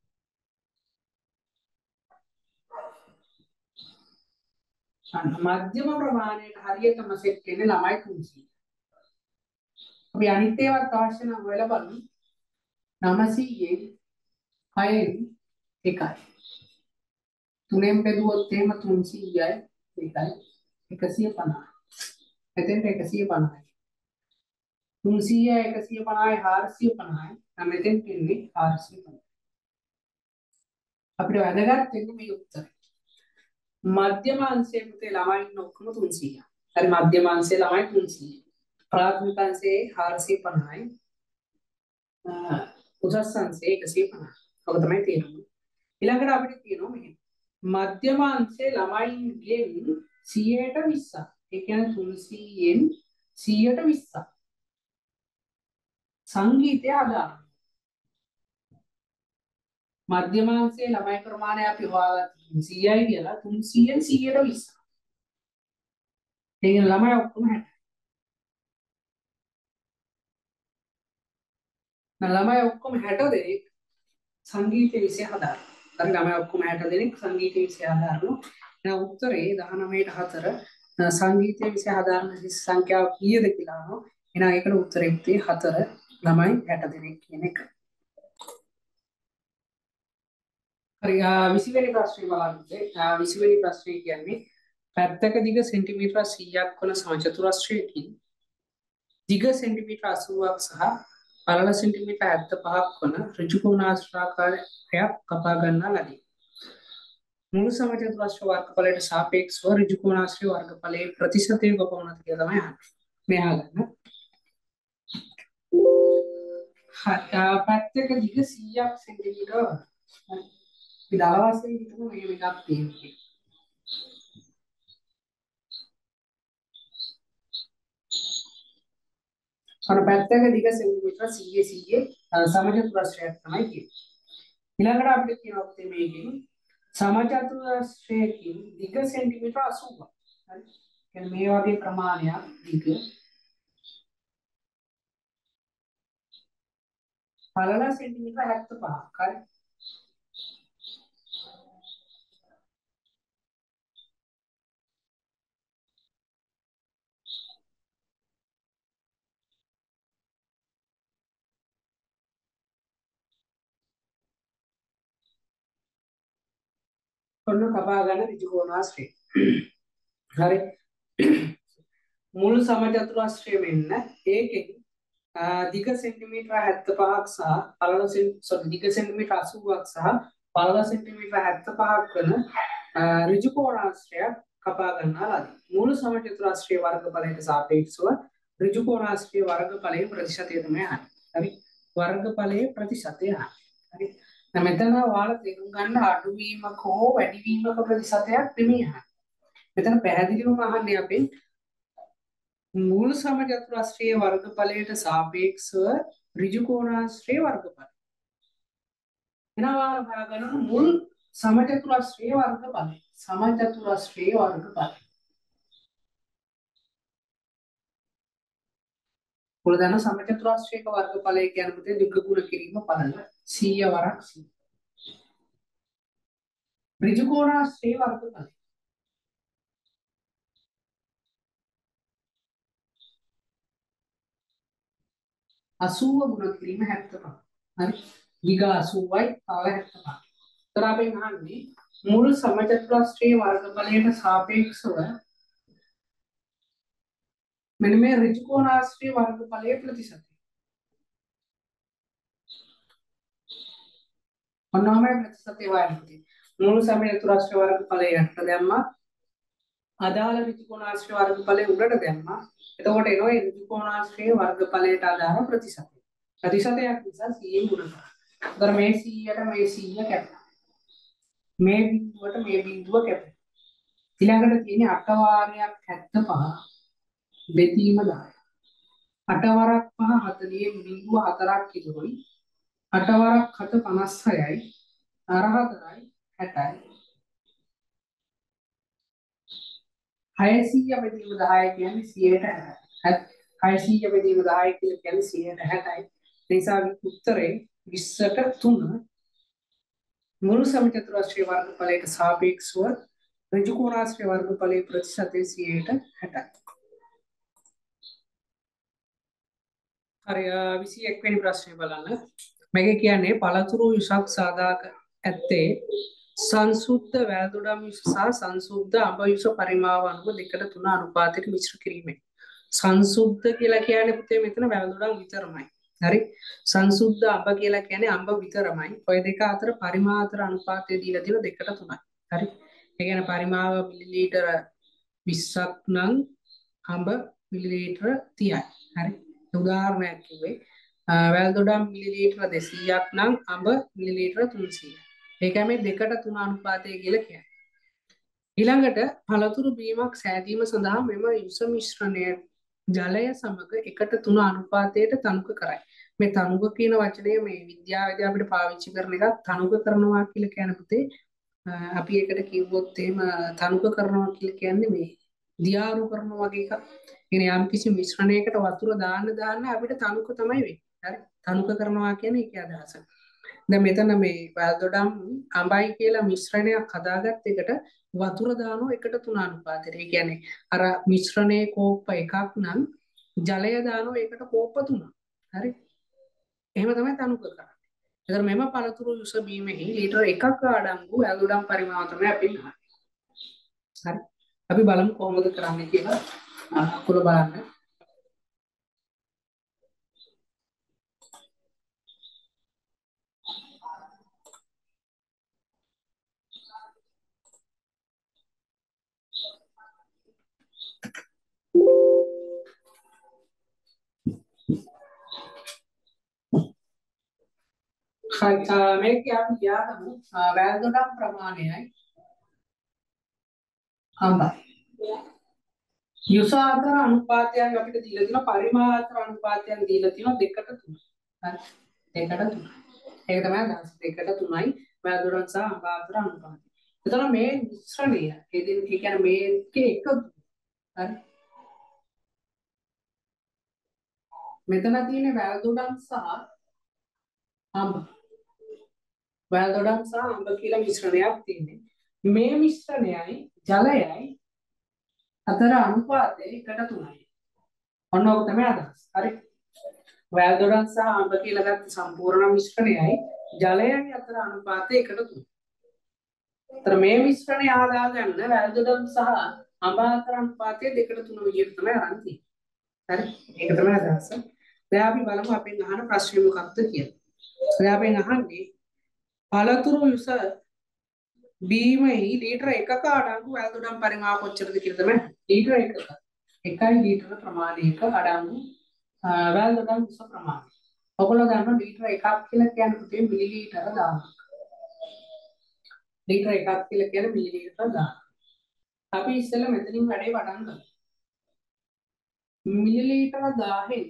මධ්‍යම ප්‍රමාණයට හරියටම සෙට් වෙන්නේ ළමයි තුන්සීය. අපි අනිත් ඒවාත් අවශ්‍ය නම් හොයලා බලමු. නවසීයෙන් හයෙන් එකයි. තුනෙන් බෙදුවොත් එහෙම තුන්සීයයි එකයි එකසිය පනහයි. එතෙන්ට එකසිය පනහයි. තුන්සීයයි එකසිය පනහයි හාරසිය පනහයි. නම් මෙතෙන් ඉන්නේ හාරසිය පනහයි. අපිට වැදගත් වෙන්නේ මේ උත්තරය. මධ්‍යම අංශයේ පුතේ ළමයි ඉන්න ඔක්කොම තුන්සීයයි. හරි මධ්‍යම අංශයේ ළමයි තුන්සීයයි. ප්‍රාථමික අංශයේ හාරසිය පනහයි. උසස් අංශයේ එකසිය පනහයි. ඔක තමයි තේරුම. ඊළඟට අපිට කියනවා මෙහෙම. මධ්‍යම අංශයේ ළමයින්ගෙන් සියයට විස්සක්. ඒ කියන්නේ තුන්සීයෙන් සියයට විස්සක්. සංගීතය අදාළ. මධ්‍යම අංශයේ ළමයි ප්‍රමාණය අපි හොයාගත්තා තුන්සීයයි කියලා තුන්සීයෙන් සියයට විස්සක්. ඒ කියන්නේ ළමයි ඔක්කොම හැටයි. ළමයි ඔක්කොම හැට දෙනෙක් සංගීත විෂය හදාරනවා. හරි ළමයි ඔක්කොම හැට දෙනෙක් සංගීත විෂය හදාරනවා. එහෙනම් උත්තරේ දහනවයට හතර සංගීත විෂය හදාරන සංඛ්‍යාව කීයද කියලා අහනවා. එහෙනම් ඒකට උත්තරේ ඉතින් හතර ළමයි හැට දෙනෙක් කියන එක. හරි විසි වෙනි ප්‍රශ්නේ බලන්න. විසි වෙනි ප්‍රශ්නේ කියන්නේ පැත්තක දිග සෙන්ටිමීටර සීයක් වන සමචතුරස්‍රයකින් දිග සෙන්ටිමීටර අසූවක් සහ පළල සෙන්ටිමීටර හැත්තෑ පහක් වන ඍජු කෝණාශ්‍රාකාරයක් කපා ගන්නා ලදී. මුළු සමචතුරස්‍ර වර්ගඵලයට සාපේක්ෂව ඍජු කෝණාශ්‍රය වර්ගඵලයේ ප්‍රතිශතය කොපමණද කියලා තමයි අහන්නේ. මේ අහගන්න. පැත්තක දිග සීයක් සෙන්ටිමීටර වන. අපි දල වශයෙන් හිතමු මේ එකක් තියෙනවා. අර පැත්තක දිග සෙන්ටිමීටර සීය සීය සමචතුරස්‍රයක් තමයි කියන්නේ. ඊළඟට අපිට කියනවා මේකෙන් සමචතුරස්‍රයකින් දිග සෙන්ටිමීටර අසූවක්. හරි. කියන්නේ මේ වගේ ප්‍රමාණයක් දිග පළල සෙන්ටිමීටර හැත්තෑපහක්. හරි. ඔන්න කපා ගන්න ඍජු කෝණාශ්‍රය. හරි. මුල් සමචතුරාශ්‍රය වෙන්න ඒකෙන් දිග සෙන්ටිමීටර හැත්තෑපහක් සහ පළල සොරි දිග සෙන්ටිමීටර අසූවක් සහ පළල සෙන්ටිමීටර හැත්තෑපහක් වන ඍජු කෝණාශ්‍රයක් කපා ගන්නා ලදී. මුල් සමචතුරාශ්‍රයේ වර්ගඵලයට සාපේක්ෂව ඍජු කෝණාශ්‍රයේ වර්ගඵලයේ ප්‍රතිශතය තමයි අහන්නේ. හරි. වර්ගඵලයේ ප්‍රතිශතය අහන්නේ. හරි. දැන් මෙතන ඔයාලා තේරුම් ගන්න අඩුවීමක හෝ වැඩිවීමක ප්‍රතිශතයක් නෙමෙයි අහන්නේ. මෙතන පැහැදිලිවම අහන්නේ අපි मूल समचतुराश्रय वर्गफलයට සාපේක්ෂව ඍජු කෝණාශ්‍රය වර්ගඵලය. එනවා හොයාගන්න මුල් समचतुराश्रय වර්ගඵලය. समचतुराश्रय වර්ගඵලය. මුල දන්න समचतुराශ්‍රයක වර්ගඵලය කියන්නේ දුක ගුණ කිරීම පළල සීය වරක් සී. ඍජු කෝණාශ්‍රය වර්ගඵලය. අසූව ගුණ කිරීම හැත්තෑපහක්. හරි. දිග අසූවයි පළල හැත්තෑපහක්. तर අපි අහන්නේ මුල් समचतुराශ්‍රයේ වර්ගඵලයට සාපේක්ෂව මෙන්න මේ ඍජු කෝණාශ්‍රයේ වර්ගඵලයේ ප්‍රතිශතය. ඔන්නෝමයි ප්‍රතිශතය වයින්ති. මුල් समचतुराශ්‍රයේ වර්ගඵලයට දැම්මා අදාළ ඍජු කෝණාශ්‍රයේ වර්ගඵලය උඩට දැම්මා. එතකොට එනවා ඒ ඍජු කෝණාශ්‍රයේ වර්ගඵලයට අදාළ ප්‍රතිශතය. ප්‍රතිශතයක් නිසා සීයෙන් ගුණ කරනවා. ඒතර මේ සීයට මේ සීය කැපෙනවා. මේ බිඳුවට මේ බිඳුව කැපෙනවා. ඊළඟට තියෙන්නේ අට වාරයක් හැත්තෑපහ බෙදීම දහය. අට වරක් පහ හතළිස් බිඳුව හතරක් කිලෝයි. අට වරක් හත පනස් හයයි. අර හතරයි හැටයි. හයසීය බෙදීම දහය කියන්නේ සියයට හැටයි. හයසීය බෙදීම දහය කියලා කියන්නේ සියයට හැටයි. ඒ නිසා උත්තරේ විස්සට තුන මුල් समचतुराශ්‍රයේ වර්ගඵලයට සාපේක්ෂව ඍජු කෝණාශ්‍රයේ වර්ගඵලයේ ප්‍රතිශතය සියයට හැටයි. හරි විසි එක් වෙනි ප්‍රශ්නය බලන්න. මේක කියන්නේ පළතුරු යුසක් සාදා ඇත්තේ සංසුද්ධ වැල්දොඩම් යුස සහ සංසුද්ධ අඹ යුස පරිමාව අනුව දෙකට තුන අනුපාතයට මිශ්‍ර කිරීමෙන්. සංසුද්ධ කියලා කියන්නේ පුතේ මෙතන වැල්දොඩම් විතරමයි. හරි. සංසුද්ධ අඹ කියලා කියන්නේ අඹ විතරමයි. ඔය දෙක අතර පරිමාතර අනුපාතය දීලා තියෙන දෙකට තුනයි. හරි. ඒ කියන්නේ පරිමාව මිලිලීටර විස්සක් නම් අඹ මිලිලීටර තිහයි. හරි. උදාහරණයක් කිව්වේ වැල්දොඩම් මිලිලීටර දෙසීයක් නම් අඹ මිලිලීටර තුන්සීයක්. ඒකයි මේ දෙකට තුන අනුපාතය කියලා කියන්නේ. ඊළඟට පළතුරු බීමක් සෑදීම සඳහා මෙම යුස මිශ්‍රණය ජලය සමග එකට තුන අනුපාතයට තනුක කරයි. මේ තනුක කියන වචනය මේ විද්‍යාවේදී අපිට පාවිච්චි කරන එක තනුක කරනවා කියලා කියන පුතේ අපි ඒකට කිව්වොත් එහෙම තනුක කරනවා කියලා කියන්නේ මේ දියාරු කරනවා වගේ එකක්. කියන්නේ යම් කිසි මිශ්‍රණයකට වතුර දාන්න දාන්න අපිට තනුක තමයි වෙන්නේ. හරි. තනුක කරනවා කියන්නේ ඒකේ අදහස. දැන් මෙතන මේ වැල්දොඩම් අඹයි කියලා මිශ්‍රණයක් හදාගත්ත එකට වතුර දානවා එකට තුන අනුපාතයට. ඒ කියන්නේ අර මිශ්‍රණයේ කෝප්ප එකක් නම් ජලය දානවා ඒකට කෝප්ප තුනක්. හරි. එහෙම තමයි තනුක කරන්නේ. එතන මෙම පළතුරු යුස බීමෙහි ලීටර එකක අඩංගු වැල්දොඩම් පරිමාව තමයි අපි ගන්න. හරි. අපි බලමු කොහොමද කරන්නේ කියලා. අකුල බලන්න. මේක අපි යාදමු වැල්දොඩම් ප්‍රමාණයයි අඹයි. යුස අතර අනුපාතයන් අපිට දීලා තියෙනවා පරිමාත්‍ර අනුපාතයන් දීලා තියෙනවා දෙකට තුනයි. හරි. දෙකට තුනයි. ඒක තමයි අදහස. දෙකට තුනයි වැල්දොඩම් සහ අඹ අතර අනුපාතය. එතන මේ මිශ්‍රණය ඒ දෙන්නේ ඒ කියන්නේ මේකේ එකතු. හරි. මෙතන තියෙන වැල්දොඩම් සහ අඹ. වැල් දොඩම් සහ අඹ කියලා මිශ්‍රණයක් තියෙන්නේ. මේ මිශ්‍රණයයි ජලයයි අතර අනුපාතය එකට තුනයි. ඔන්න ඔක තමයි අදහස්. හරි. වැල් දොඩම් සහ අඹ කියලා ගත්ත සම්පූර්ණ මිශ්‍රණයයි ජලයයි අතර අනුපාතය එකට තුනයි. तर මේ මිශ්‍රණය ආදා ගන්න වැල් දොඩම් සහ අඹ අතර අනුපාතය දෙකට තුන විදිහට තමයි අරන් තියෙන්නේ. හරි. ඒක තමයි අදහස. දැන් අපි බලමු අපෙන් අහන ප්‍රශ්නේ මොකක්ද කියලා. දැන් අපෙන් අහන්නේ පළතුරු යුස බීමෙහි ලීටර එකක අඩංගු වැල් දොඩම් පරිමාව කොච්චරද කියලා තමයි. ලීටර එකක එකයි ලීටර ප්‍රමාණයක අඩංගු වැල් දොඩම් යුස ප්‍රමාණය. ඔයගොල්ලෝ දන්නවා ලීටර එකක් කියලා කියන්නේ පුතේ මිලිලීටර දහයක්. ලීටර එකක් කියලා කියන්නේ මිලිලීටර දහයක්. අපි ඉස්සෙල්ලා මෙතනින් වැඩේ පටන් ගමු. මිලිලීටර දහයෙන්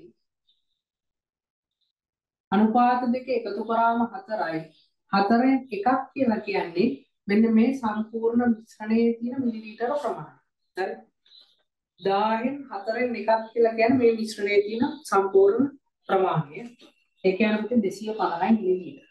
අනුපාත දෙක එකතු කරාම හතරයි. හතරෙන් එකක් කියලා කියන්නේ මෙන්න මේ සම්පූර්ණ මිශ්‍රණයේ තියෙන මිලිලීටර ප්‍රමාණය. හරි. දහයෙන් හතරෙන් එකක් කියලා කියන්නේ මේ මිශ්‍රණයේ තියෙන සම්පූර්ණ ප්‍රමාණය. ඒ කියන්නේ අපිට දෙසිය පනහයි මිලිලීටර.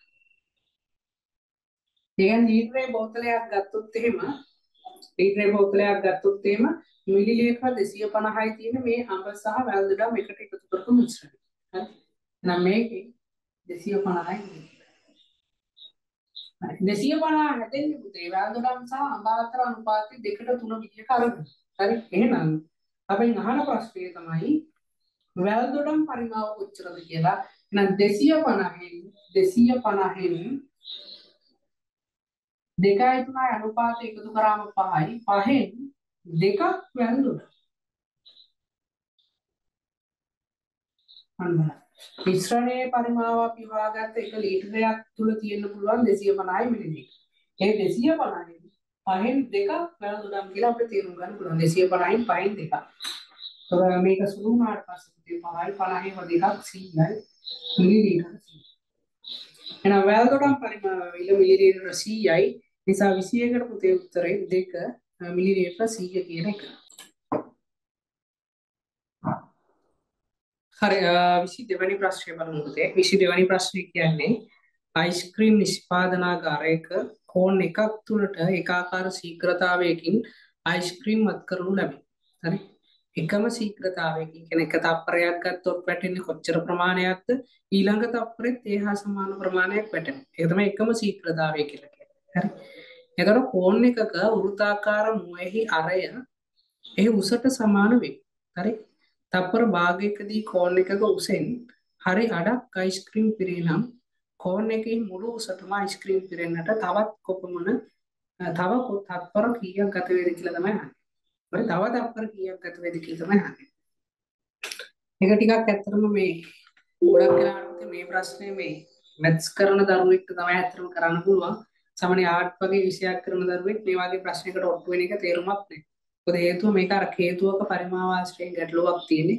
ඒ කියන්නේ ලීටරේ බෝතලයක් ගත්තොත් එහෙම ලීටරේ බෝතලයක් ගත්තොත් එහෙම මිලිලීටර දෙසිය පනහයි තියෙන මේ අඹ සහ වැල් දොඩම් එකට එකතු කරපු මිශ්‍රණය. හරි. එහෙනම් මේකේ දෙසිය පනහයි මිලිලීටර. හරි. දෙසිය පනහ හැදෙන්නේ පුතේ වැල් දොඩම් සහ අඹ අතර අනුපාතය දෙකට තුන විදිහට අරගෙන. හරි. එහෙනම් අපෙන් අහන ප්‍රශ්නේ තමයි වැල් දොඩම් පරිමාව කොච්චරද කියලා. එහෙනම් දෙසිය පනහෙන් දෙසිය පනහෙන් දෙකයි තුනයි අනුපාතය එකතු කරාම පහයි. පහෙන් දෙකක් වැල් දොඩම්. අන්න මිශ්‍රණයේ පරිමාව අපි හොයාගත්ත එක ලීටරයක් තුල තියෙන්න පුළුවන් දෙසිය පනහයි මිලිලීටර. ඒ දෙසිය පනහෙන් පහෙන් දෙකක් වැල් දොඩම් කියලා අපිට තේරුම් ගන්න පුළුවන්. දෙසිය පනහෙන් පහෙන් දෙකක්. ඒක මේක සුළු වුණාට පස්සේ පහයි පනහෙන් දෙකක් සීයයි මිලිලීටර සීයයි. එහෙනම් වැල් දොඩම් පරිමාව විල මිලිලීටර සීයයි. නිසා විසි එකකට පුතේ උත්තරේ දෙක මිලිලීටර සීය කියන එක. හරි. විසි දෙවැනි ප්‍රශ්නය බලමු පුතේ. විසි දෙවැනි ප්‍රශ්නේ කියන්නේ අයිස්ක්‍රීම් නිෂ්පාදනාගාරයක කෝන් එකක් තුලට ඒකාකාර ශීඝ්‍රතාවයකින් අයිස්ක්‍රීම් මත් කරනු ලැබේ. හරි. එකම ශීඝ්‍රතාවයකින් කියන්නේ එක තප්පරයක් ගත්තොත් වැටෙන්නේ කොච්චර ප්‍රමාණයක්ද ඊළඟ තප්පරෙත් ඒ හා සමාන ප්‍රමාණයක් වැටෙනවා. ඒක තමයි එකම ශීඝ්‍රතාවය කියලා කියන්නේ. හරි. එතකොට කෝන් එකක වෘත්තාකාර මුවෙහි අරය එහි උසට සමාන වේ. හරි. තප්පර භාගයකදී කෝන් එකක උසෙන් හරි අඩක් අයිස්ක්‍රීම් පිරේ නම් කෝන් එකේ මුළු උසටම අයිස්ක්‍රීම් පිරෙන්නට තවත් කොපමණ තව තත්පර කීයක් ගත වේද කියලා තමයි අහන්නේ. හරි. තව තත්පර කීයක් ගත වේද කියලා තමයි අහන්නේ. මේක ටිකක් ඇත්තටම මේ ගොඩක් වෙලාවට මේ ප්‍රශ්නේ මේ මැත්ස් කරන දරුවෙක්ට තමයි ඇත්තටම කරන්න පුළුවන්. සාමාන්‍ය ආර්ට් වගේ විෂයක් කරන දරුවෙක් මේ වගේ ප්‍රශ්නයකට ඔට්ටු වෙන එක තේරුමක් නැහැ. මොකද හේතුව මේක අර හේතුවක පරිමාව ආශ්‍රයෙන් ගැටලුවක් තියෙන්නේ.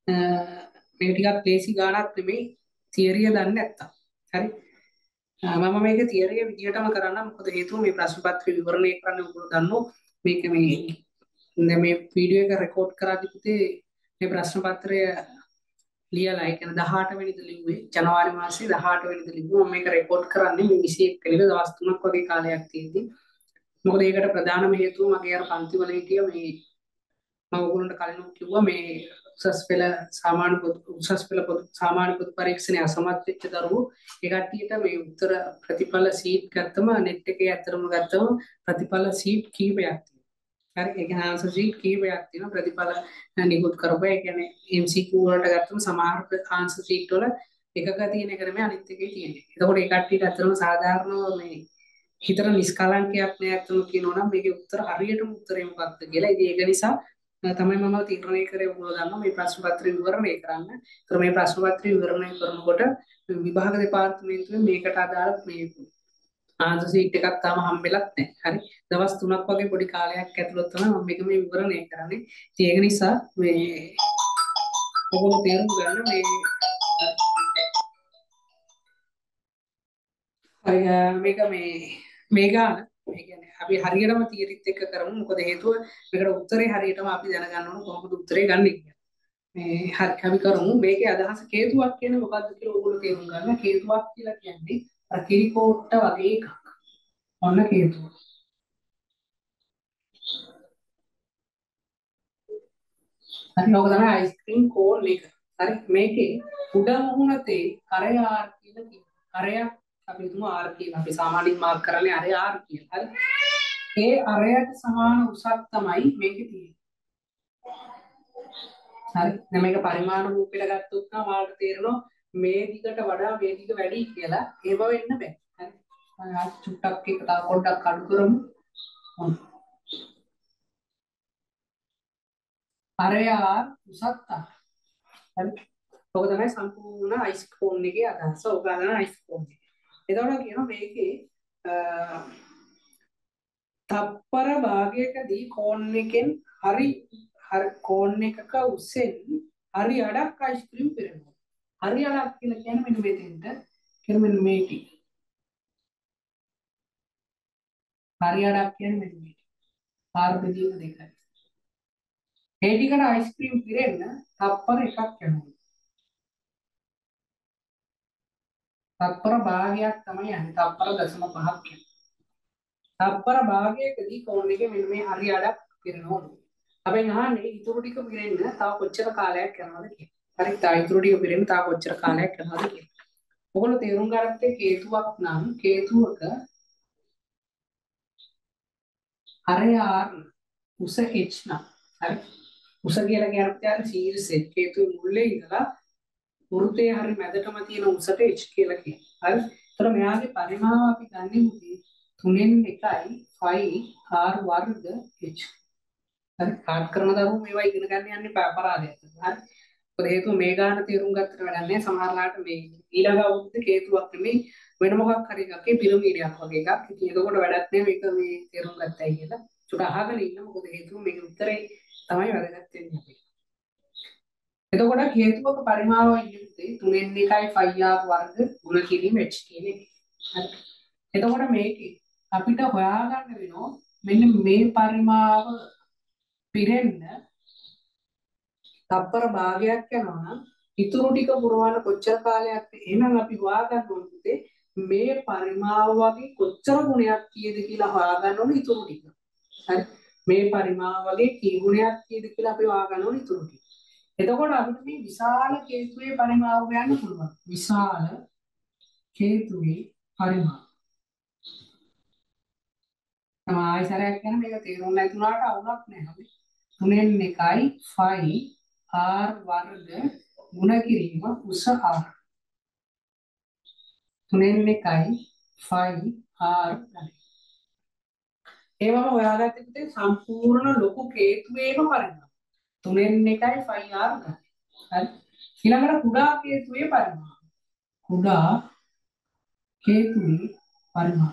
මේක ටිකක් ලේසි ගාණක් නෙමෙයි තියරිය දන්නේ නැත්තම්. හරි. මම මේක තියරිය විදිහටම කරන්න මොකද හේතුව මේ ප්‍රශ්න පත්‍රය විවරණය කරන්න උගුරු දන්නෝ මේක මේ දැන් මේ වීඩියෝ එක රෙකෝඩ් කරද්දී පුතේ මේ ප්‍රශ්න පත්‍රය ලියලා ඒ කියන්නේ දහඅට වෙනිදා ලිව්වේ ජනවාරි මාසේ දහඅට වෙනිදා ලිව්වා. මම මේක රෙකෝඩ් කරන්නේ මේ විසි එක් වෙනිදා දවස් තුනක් වගේ කාලයක් තියෙද්දි. මොකද ඒකට ප්‍රධානම හේතුව මගේ අර පන්ති වල හිටිය මේ මම ඔයගොල්ලන්ට කලින් කිව්වා මේ උසස් පෙළ සාමාන්‍ය පොදු උසස් පෙළ පොදු සාමාන්‍ය පොදු පරීක්ෂණයේ අසමත් වෙච්ච දරුවෝ ඒ කට්ටියට මේ උත්තර ප්‍රතිඵල සීට් ගත්තම නෙට් එකේ ඇත්තටම ගත්තම ප්‍රතිඵල සීට් කීපයක් තියෙනවා. හරි. ඒ කියන්නේ ආන්සර් සීට් කීපයක් තියෙනවා ප්‍රතිඵල නිකුත් කරපුවා. ඒ කියන්නේ එම් සී කියු වලට ගත්තම සමහර ආන්සර් සීට් වල එකක තියෙන එක නෙමෙයි අනිත් එකේ තියෙන්නේ. එතකොට ඒ කට්ටියට ඇත්තටම සාධාරණව මේ හිතට නිස්කලංකයක් නෑ අතන කියනවා නම් මේකේ උත්තර හරියටම උත්තරේ මොකක්ද කියලා. ඉතින් ඒක නිසා තමයි මම තීරණය කරේ ඔයගොල්ලෝ දන්නවා මේ ප්‍රශ්න පත්‍රය විවරණය කරන්න. ඒතර මේ ප්‍රශ්න පත්‍රය විවරණය කරනකොට විභාග දෙපාර්තමේන්තුවේ මේකට අදාළ මේ ආන්සර් සීට් එකක් තාම හම්බෙලත් නැහැ. හරි. දවස් තුනක් වගේ පොඩි කාලයක් ඇතුළත තමයි මම මේක මේ විවරණය කරන්නේ. ඉතින් ඒක නිසා මේ ඔයගොල්ලෝ තේරුම් ගන්න මේ හරි මේක මේ මේ ගාන ඒ කියන්නේ අපි හරියටම තියරිත් එක්ක කරමු. මොකද හේතුව මේකට උත්තරේ හරියටම අපි දැනගන්න ඕන කොහොමද උත්තරේ ගන්නෙ කියලා. මේ හරි අපි කරමු මේකේ අදහස හේතුවක් කියන්නේ මොකක්ද කියලා ඕගොල්ලෝ තේරුම් ගන්න. හේතුවක් කියලා කියන්නේ අර කිරි කෝට්ට වගේ එකක්. ඔන්න හේතුව. හරි ඕක තමයි අයිස්ක්‍රීම් කෝන් එක. හරි මේකේ උඩ මුහුණතේ අරය ආර් කියලා කියනවා. අරයක් අපි හිතමු ආර් කියලා. අපි සාමාන්‍යයෙන් මාර්ක් කරන්නේ අරය ආර් කියලා. හරි. ඒ අරයට සමාන උසක් තමයි මේකේ තියෙන්නේ. හරි. දැන් මේක පරිමාණ රූපෙට ගත්තොත් නම් ඔයාලට තේරෙනවා මේ දිගට වඩා මේ දිග වැඩි කියලා. ඒව වෙන්න බෑ. හරි. මම චුට්ටක් එක තව පොඩ්ඩක් අඩු කරමු. ඔන්න. අරය ආර් උසක් තමයි. හරි. ඔක තමයි සම්පූර්ණ අයිස් කෝන් එකේ අදහස. ඔක ගන්න අයිස් කෝන් එක. එතකොට කියනවා මේකේ තප්පර භාගයකදී කෝන් එකෙන් හරි හරි කෝන් එකක උසෙන් හරි අඩක් අයිස්ක්‍රීම් පිරෙනවා. හරි අඩක් කියලා කියන්නේ මෙන්න මෙතෙන්ට කියලා මෙන්න මේකේ. හරි අඩක් කියන්නේ මෙන්න මේක. ආර් බෙදීම දෙකයි. ඒ ටිකට අයිස්ක්‍රීම් පිරෙන්න තප්පර එකක් යනවා. තප්පර භාගයක් තමයි යන්නේ. තප්පර දශම පහක් යනවා. තප්පර භාගයකදී කෝන් එකේ මෙන්න මේ හරි අඩක් පිරෙනවා. අපෙන් අහන්නේ ඉතුරු ටික පිරෙන්න තව කොච්චර කාලයක් යනවද කියලා. හරි තව ඉතුරු ටික පිරෙන්න තව කොච්චර කාලයක් යනවද කියලා. ඔයගොල්ලෝ තේරුම් ගත්තේ හේතුවක් නම් හේතුවක හරය R උස H නම් හරි උස කියලා කියන්නේ ශීර්ෂයේ හේතුවේ මුල්ලේ ඉඳලා වෘතයේ හරි මැදටම තියෙන උසට H කියලා කියනවා. හරි. ඒතර මෙයාගේ පරිමාව අපි ගන්නේ මුදී තුනෙන් එකයි ෆයිව් R වර්ග H. හරි කාඩ් කරන දරුවෝ මේවා ඉගෙන ගන්න යන්නේ අපරාධයක්. හරි. මොකද හේතුව මේ ගාන තේරුම් ගත්තට වැඩක් නැහැ. සමහරලාට මේ ඊළඟ අවුරුද්දේ හේතුවක් නෙමෙයි වෙන මොකක් හරි එකකේ පිරමීඩයක් වගේ එකක්. ඉතින් ඒකකොට වැඩක් නැහැ මේක මේ තේරුම් ගත්තයි කියලා. චුට අහගෙන ඉන්න මොකද හේතුව මේක උත්තරේ තමයි වැදගත් වෙන්නේ අපිට. එතකොට හේතුවක පරිමාව ඉන්නේ තුනෙන් එකයි ෆයිව් ආර් වර්ග ගුණ කිරීම H කියන එක. හරි. එතකොට මේකේ අපිට හොයාගන්න වෙනවා මෙන්න මේ පරිමාව පිරෙන්න තප්පර භාගයක් යනවා නම් ඉතුරු ටික පුරවන්න කොච්චර කාලයක් එහෙනම් අපි හොයාගන්න ඕනේ මේ පරිමාව වගේ කොච්චර ගුණයක් කීයද කියලා හොයාගන්න ඕනේ ඉතුරු ටික. හරි මේ පරිමාව වගේ කී ගුණයක් කීයද කියලා අපි හොයාගන්න ඕනේ ඉතුරු ටික. එතකොට අපිට මේ විශාල කේතුවේ පරිමාව හොයන්න පුළුවන්. විශාල කේතුවේ පරිමාව. තමයි ආයසරයක් ගැන මේක තේරුම් නැති වුණාට අවුලක් නැහැ. තුනෙන් එකයි ෆයිව් R වර්ග ගුණ කිරීම උස R. තුනෙන් එකයි ෆයිව් R ගන්න. ඒවම හොයාගත්තේ පුතේ සම්පූර්ණ ලොකු කේතුවේම පරිමාව. තුනෙන් එකයි ෆයිව් R ගන්න. හරි. ඊළඟට කුඩා කේතුවේ පරිමාව. කුඩා කේතුවේ පරිමාව.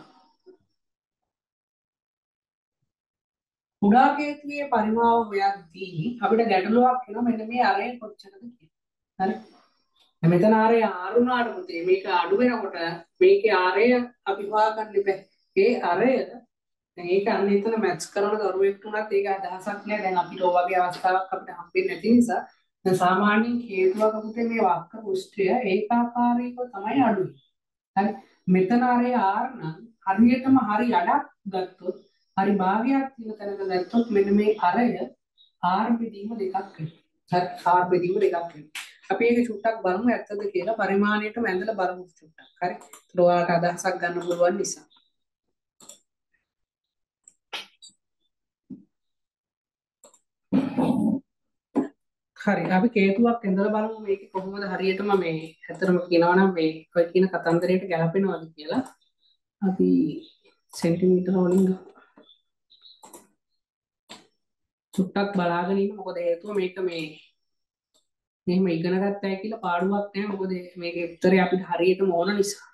කුඩා කේතුවේ පරිමාව හොයද්දී අපිට ගැටලුවක් එනවා මෙන්න මේ අරය කොච්චරද කියලා. හරි. මෙතන ආරය ආරු නාඩ පුතේ මේක අඩු වෙනකොට මේකේ ආරය අපි හොයාගන්න බෑ. ඒ ආරය දැන් ඒක අන්න එතන මැච් කරන දරුවෙක් තුනත් ඒක අදහසක් නෑ. දැන් අපිට ඔය වගේ අවස්ථාවක් අපිට හම්බෙන්නේ නැති නිසා දැන් සාමාන්‍යයෙන් හේතුවක පුතේ මේ වක්‍ර පුෂ්ඨය ඒකාකාරීව තමයි අඩු වෙන්නේ. හරි. මෙතන ආරය ආර් නම් හරියටම හරි අඩක් ගත්තොත් හරි භාගයක් තියෙන තැනක ගත්තොත් මෙන්න මේ අරය ආර් බෙදීම දෙකක් වෙනවා. හරි ආර් බෙදීම දෙකක් වෙනවා. අපි ඒක චුට්ටක් බලමු ඇත්තද කියලා පරිමාණයට ඇඳලා බලමු චුට්ටක්. හරි. ඒත් ඔයාලට අදහසක් ගන්න පුළුවන් නිසා. හරි. අපි හේතුවක් ඇඳලා බලමු මේක කොහොමද හරියටම මේ ඇත්තටම කියනවා නම් මේ ඔය කියන කතන්දරයට ගැලපෙනවද කියලා. අපි සෙන්ටිමීටර වලින් චුට්ටක් බලාගෙන ඉන්න. මොකද හේතුව මේක මේ මෙහෙම ඉගෙන ගන්නයි කියලා පාඩුවක් නැහැ. මොකද මේකේ උත්තරේ අපිට හරියටම ඕන නිසා.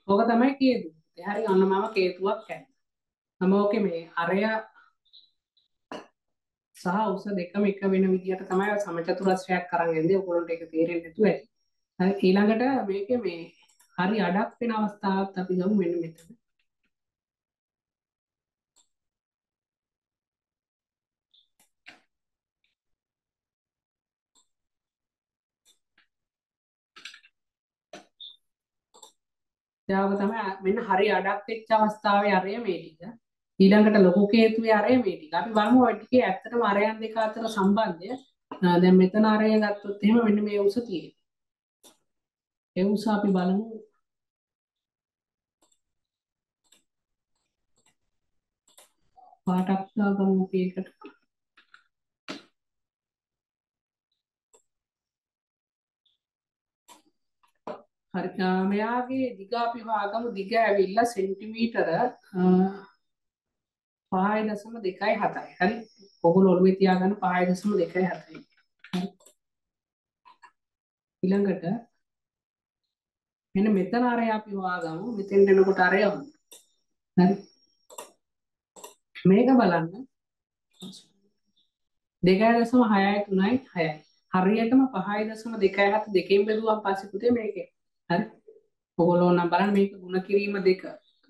ඕක තමයි කේතුව. ඒ හරි අන්න මම කේතුවක් කැන. මම ඕකේ මේ අරය සහ උස දෙකම එක වෙන විදිහට තමයි සමචතුරස්‍රයක් අරන් එන්නේ. ඔයගොල්ලන්ට ඒක තේරෙන්නේ නැතුව ඇති. හරි ඊළඟට මේකේ මේ හරි අඩක් වෙන අවස්ථාවක් අපි ගමු මෙන්න මෙතන. යාව තමයි මෙන්න හරි අඩක් වෙච්ච අවස්ථාවේ අරය මේ ටික. ඊළඟට ලොකු කේතුවේ අරය මේ ටික. අපි බලමු ඔය ටිකේ ඇත්තටම අරයන් දෙක අතර සම්බන්ධය. දැන් මෙතන අරය ගත්තොත් එහෙම මෙන්න මේ උස තියෙනවා. ඒ උස අපි බලමු පාටක් දාගමු මේකට. හරි මෙයාගේ දිග අපි හොයාගමු. දිග ඇවිල්ලා සෙන්ටිමීටර පහයි දශම දෙකයි හතයි. හරි ඔගොල්ලෝ ඔළුවේ තියාගන්න පහයි දශම දෙකයි හතයි. ඊළඟට මෙන්න මෙතන අරය අපි හොයාගමු. මෙතෙන් දෙනකොට අරය හරි මේක බලන්න දෙකයි දශම හයයි තුනයි හයයි. හරියටම පහයි දශම දෙකයි හත දෙකෙන් බෙදුවාම පස්සේ පුතේ මේකේ හරි ඔයගොල්ලෝ නම් බලන්න මේක ಗುಣ කිරීම දෙක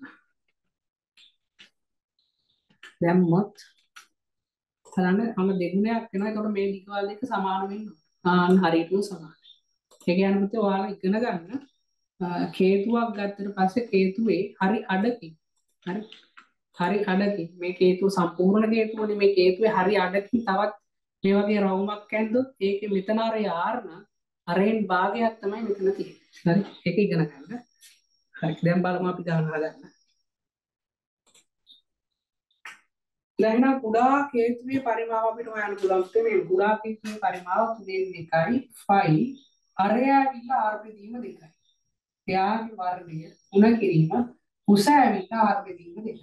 දැම්මොත් බලන්න අන්න දෙගුණයක් වෙනවා. එතකොට මේ දිගවල් දෙක සමාන වෙනවා. ආන් හරියටම සමාන. ඒ කියන්නේ පුතේ ඔයාලා ඉගෙන ගන්න කේතුවක් ගත්තට පස්සේ කේතුවේ හරි අඩකින් හරි හරි අඩකින් මේ කේතුව සම්පූර්ණ කේතුවනේ මේ කේතුවේ හරි අඩකින් තවත් මේ වගේ රවුමක් ඇන්දොත් ඒකේ මෙතන අරය ආර් නම් අරෙන් භාගයක් තමයි මෙතන තියෙන්නේ. හරි ඒක ඉගෙන ගන්න. හරි දැන් බලමු අපි ගණන හදන්න. දැන් කුඩා කේතුවේ පරිමාව අපිට හොයන්න පුළුවන්. මේ කුඩා කේතුවේ පරිමාව තුනෙන් එකයි ෆයි අරය ඇවිල්ලා ආර් බෙදීම දෙකයි. එයාගේ වර්ගය ಗುಣ කිරීම උස ඇවිල්ලා ආර් බෙදීම දෙකයි.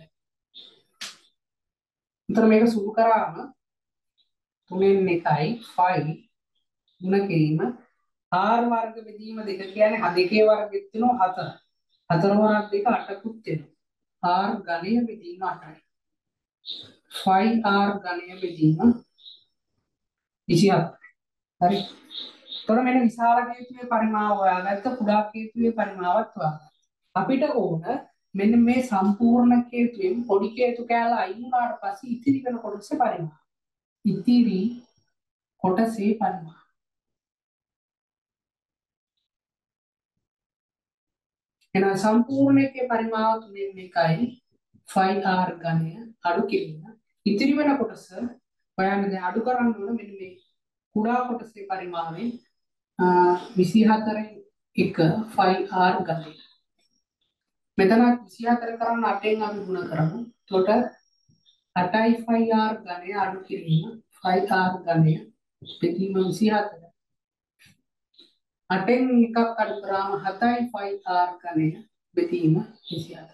උතර මේක සුළු කරාම තුනෙන් එකයි ෆයි ಗುಣ කිරීම ආර් වර්ග බෙදීම දෙක කියන්නේ දෙකේ වර්ගෙත් වෙනවා හතර. හතර වරක් දෙක අටකුත් වෙනවා. ආර් ඝනය බෙදීම අටයි. ෆයි ආර් ඝනය බෙදීම විසිහතරයි. හරි. එතකොට මෙන්න විශාල කේතුවේ පරිමාව හොයාගත්ත කුඩා කේතුවේ පරිමාවත් හොයාගන්න. අපිට ඕන මෙන්න මේ සම්පූර්ණ කේතුවෙන් පොඩි කේතු කෑල්ල අයින් වුණාට පස්සේ ඉතිරි වෙන කොටසේ පරිමාව. ඉතිරි කොටසේ පරිමාව. එහෙනම් සම්පූර්ණ එකේ පරිමාව තුනෙන් එකයි ෆයි ආර් ඝනය අඩු කිරීම. ඉතිරි වෙන කොටස හොයන්න දැන් අඩු කරන්න ඕන මෙන්න මේ කුඩා කොටසේ පරිමාවෙන් විසිහතරෙන් එක ෆයි ආර් ඝනය. මෙතන විසිහතර කරන්න අටෙන් අපි ගුණ කරමු. එතකොට අටයි ෆයි ආර් ඝනය අඩු කිරීම ෆයි ආර් ඝනය බෙදීම විසිහතර. අටෙන් එකක් අඩු කරාම හතයි ෆයි ආර් ඝනය බෙදීම විසිහතර.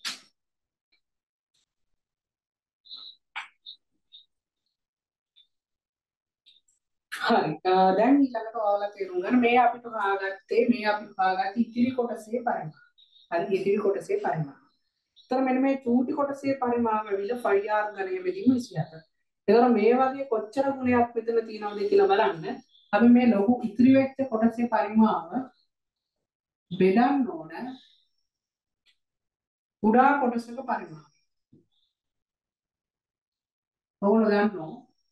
හරි දැන් ඊළඟට ඔයාලා තේරුම් ගන්න මේ අපිට හොයාගත්තේ මේ අපි හොයාගත්ත ඉතිරි කොටසේ පරිමාව. හරි ඉතිරි කොටසේ පරිමාව. ඒතර මෙන්න මේ චූටි කොටසේ පරිමාව විල ෆයි ආර් ඝනය බෙදීම විසිහතර. ඒතර මේ වගේ කොච්චර ගුණයක් මෙතන තියෙනවද කියලා බලන්න. අපි මේ ලොකු ඉතිරි වෙච්ච කොටසේ පරිමාව බෙදන්න ඕන කුඩා කොටසක පරිමාව. ඔයගොල්ලෝ දන්නවා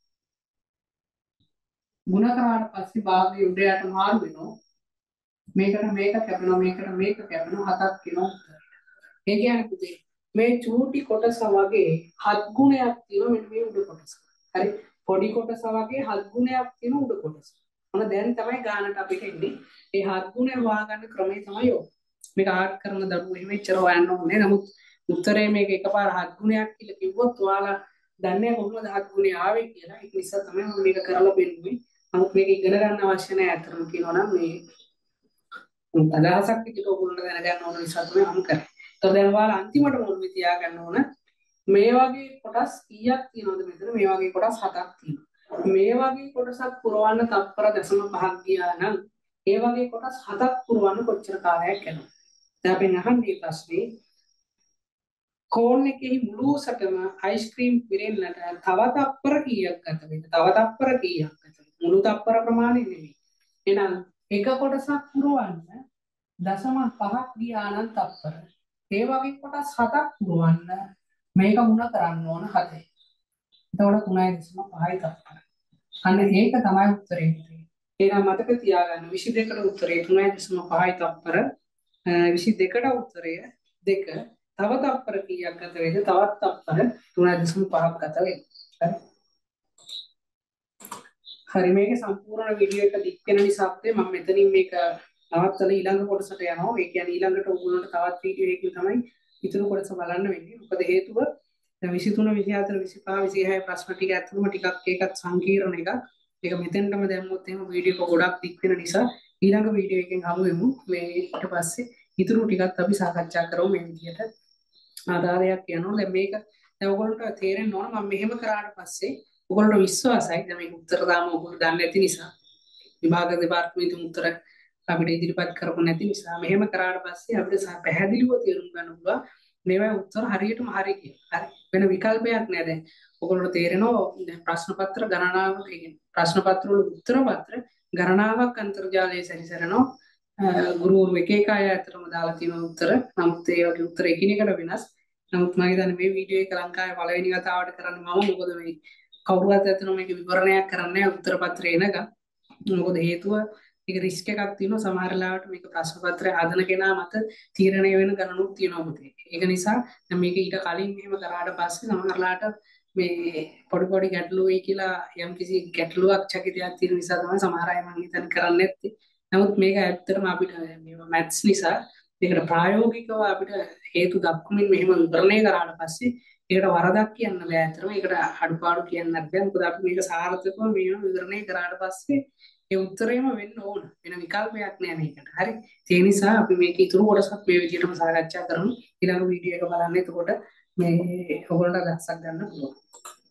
ಗುಣ කරාට පස්සේ භාගයේ උඩ යට මාරු වෙනවා. මේකට මේක කැපෙනවා මේකට මේක කැපෙනවා හතක් වෙනවා. ඒ කියන්නේ පුතේ මේ චූටි කොටස වගේ හත් ගුණයක් තියෙනවා මෙන්න මේ උඩ කොටස. හරි පොඩි කොටස වගේ හත් ගුණයක් තියෙන උඩ කොටස. මොන දැන් තමයි ගානට අපිට එන්නේ. ඒ හත් ගුණය හොයාගන්න ක්‍රමය තමයි ඔය. මේක ආඩ් කරන දරුවෝ එහෙම එච්චර හොයන්න ඕනේ. නමුත් උත්තරේ මේක එකපාර හත් ගුණයක් කියලා කිව්වොත් ඔයාලා දන්නේ කොහොමද හත් ගුණය ආවේ කියලා. ඒක නිසා තමයි මම මේක කරලා පෙන්නන්නේ. නමුත් මේක ඉගෙන ගන්න අවශ්‍ය නැහැ අතරම කියනවා නම් මේ අදහසක් විදිහට ඔයගොල්ලෝ දැනගන්න ඕන නිසා තමයි මම කරන්නේ. ඒතකොට දැන් ඔයාලා අන්තිමට මොනවද තියාගන්න ඕන මේ වගේ කොටස් කීයක් තියෙනවද මෙතන මේ වගේ කොටස් හතක් තියෙනවා. මේ වගේ කොටසක් පුරවන්න තත්පර දශම පහක් ගියා නම් ඒ වගේ කොටස් හතක් පුරවන්න කොච්චර කාලයක් යනවද? දැන් අපි අහන්නේ මේ ප්‍රශ්නේ කෝන් එකෙහි මුළු සටම අයිස්ක්‍රීම් පිරෙන්නට තව තප්පර කීයක් ගත වෙයිද? තව තප්පර කීයක් ගත වෙයිද? මුළු තප්පර ප්‍රමාණය නෙමෙයි. එහෙනම් එක කොටසක් පුරවන්න දශම පහක් ගියා නම් තප්පර. ඒ වගේ කොටස් හතක් පුරවන්න මේක මුණ කරන්න ඕන හතේ. එතකොට තුනයි දශම පහයි තප්පර. අන්න ඒක තමයි උත්තරේ. එහෙනම් මතක තියාගන්න විසි දෙකට උත්තරේ තුනයි දශම පහයි තප්පර. විසි දෙකට උත්තරය දෙක. තව තප්පර කීයක් ගත වේද? තවත් තප්පර තුනයි දශම පහක් ගත වේ. හරි. හරි මේක සම්පූර්ණ වීඩියෝ එක දික් වෙන නිසා අපේ මම මෙතනින් මේක නවත්තලා ඊළඟ කොටසට යනවා. ඒ කියන්නේ ඊළඟට ඕගොල්ලන්ට තවත් වීඩියෝ එකකින් තමයි ඊතුරු කොටස බලන්න වෙන්නේ. මොකද හේතුව දැන් විසි තුන විසි හතර විසි පහ විසි හය ප්‍රශ්න ටික ඇතුළම ටිකක් ඒකත් සංකීර්ණ එකක්. ඒක මෙතෙන්ටම දැම්මොත් එහෙම වීඩියෝ එක ගොඩක් දික් වෙන නිසා ඊළඟ වීඩියෝ එකෙන් හමු වෙමු. මේ ඊට පස්සේ ඊතුරු ටිකත් අපි සාකච්ඡා කරමු මේ විදිහට. ආදායයක් යනවා. දැන් මේක දැන් ඔයගොල්ලන්ට තේරෙන්න ඕන මම මෙහෙම කරාට පස්සේ ඔයගොල්ලන්ට විශ්වාසයි දැන් මේක උත්තර දාම ඔයගොල්ලෝ දන්නේ නැති නිසා විභාග දෙපාර්තමේන්තුවේ උත්තර අපිට ඉදිරිපත් කරපො නැති නිසා මෙහෙම කරාට පස්සේ අපිට පැහැදිලිව තේරුම් ගන්න පුළුවන් මේවා උත්තර හරියටම හරි කියලා. හරි. වෙන විකල්පයක් නෑ දැන්. ඔයගොල්ලන්ට තේරෙනවා දැන් ප්‍රශ්න පත්‍ර ගණනාවක් කියන්නේ ප්‍රශ්න පත්‍ර වල උත්තර පත්‍ර ගණනාවක් අන්තර්ජාලයේ සැරිසරනවා. ගුරුවරු එක එක අය අතරම දාලා තියෙන උත්තර. නමුත් ඒ වගේ උත්තර එකිනෙකට වෙනස්. නමුත් මම හිතන්නේ මේ වීඩියෝ එක ලංකාවේ පළවෙනි වතාවට කරන්නේ මම. මොකද මේ කවුරුවත් ඇත්තටම මේක විවරණයක් කරන්නේ උත්තර පත්‍රේ එනකම්. මොකද හේතුව ඒක රිස්ක් එකක් තියෙනවා. සමහර ලාවට මේක ප්‍රශ්න පත්‍රය හදන කෙනා මත තීරණය වෙන ගණනුත් තියෙනවා පුතේ. ඒක නිසා දැන් මේක ඊට කලින් මෙහෙම කරාට පස්සේ සමහර ලාට මේ පොඩි පොඩි ගැටලු වෙයි කියලා යම් කිසි ගැටලුවක් චකිතයක් තියෙන නිසා තමයි සමහර අය මම හිතන්නේ කරන්නේ නැත්තේ. නමුත් මේක ඇත්තටම අපිට මේවා මැත්ස් නිසා ඒකට ප්‍රායෝගිකව අපිට හේතු දක්වමින් මෙහෙම විවරණය කරාට පස්සේ ඒකට වරදක් කියන්න බෑ. ඇත්තටම ඒකට අඩුපාඩු කියන්නත් බෑ. මොකද අපි මේක සාර්ථකව මේව විවරණය කරාට පස්සේ ඒ උත්තරේම වෙන්න ඕන. වෙන විකල්පයක් නෑ මේකට. හරි. ඒ නිසා අපි මේක ඉතුරු කොටසක් මේ විදිහටම සාකච්ඡා කරමු. ඊළඟ වීඩියෝ එක බලන්න. එතකොට මේ ඔයගොල්ලන්ට අදහසක් ගන්න පුළුවන්.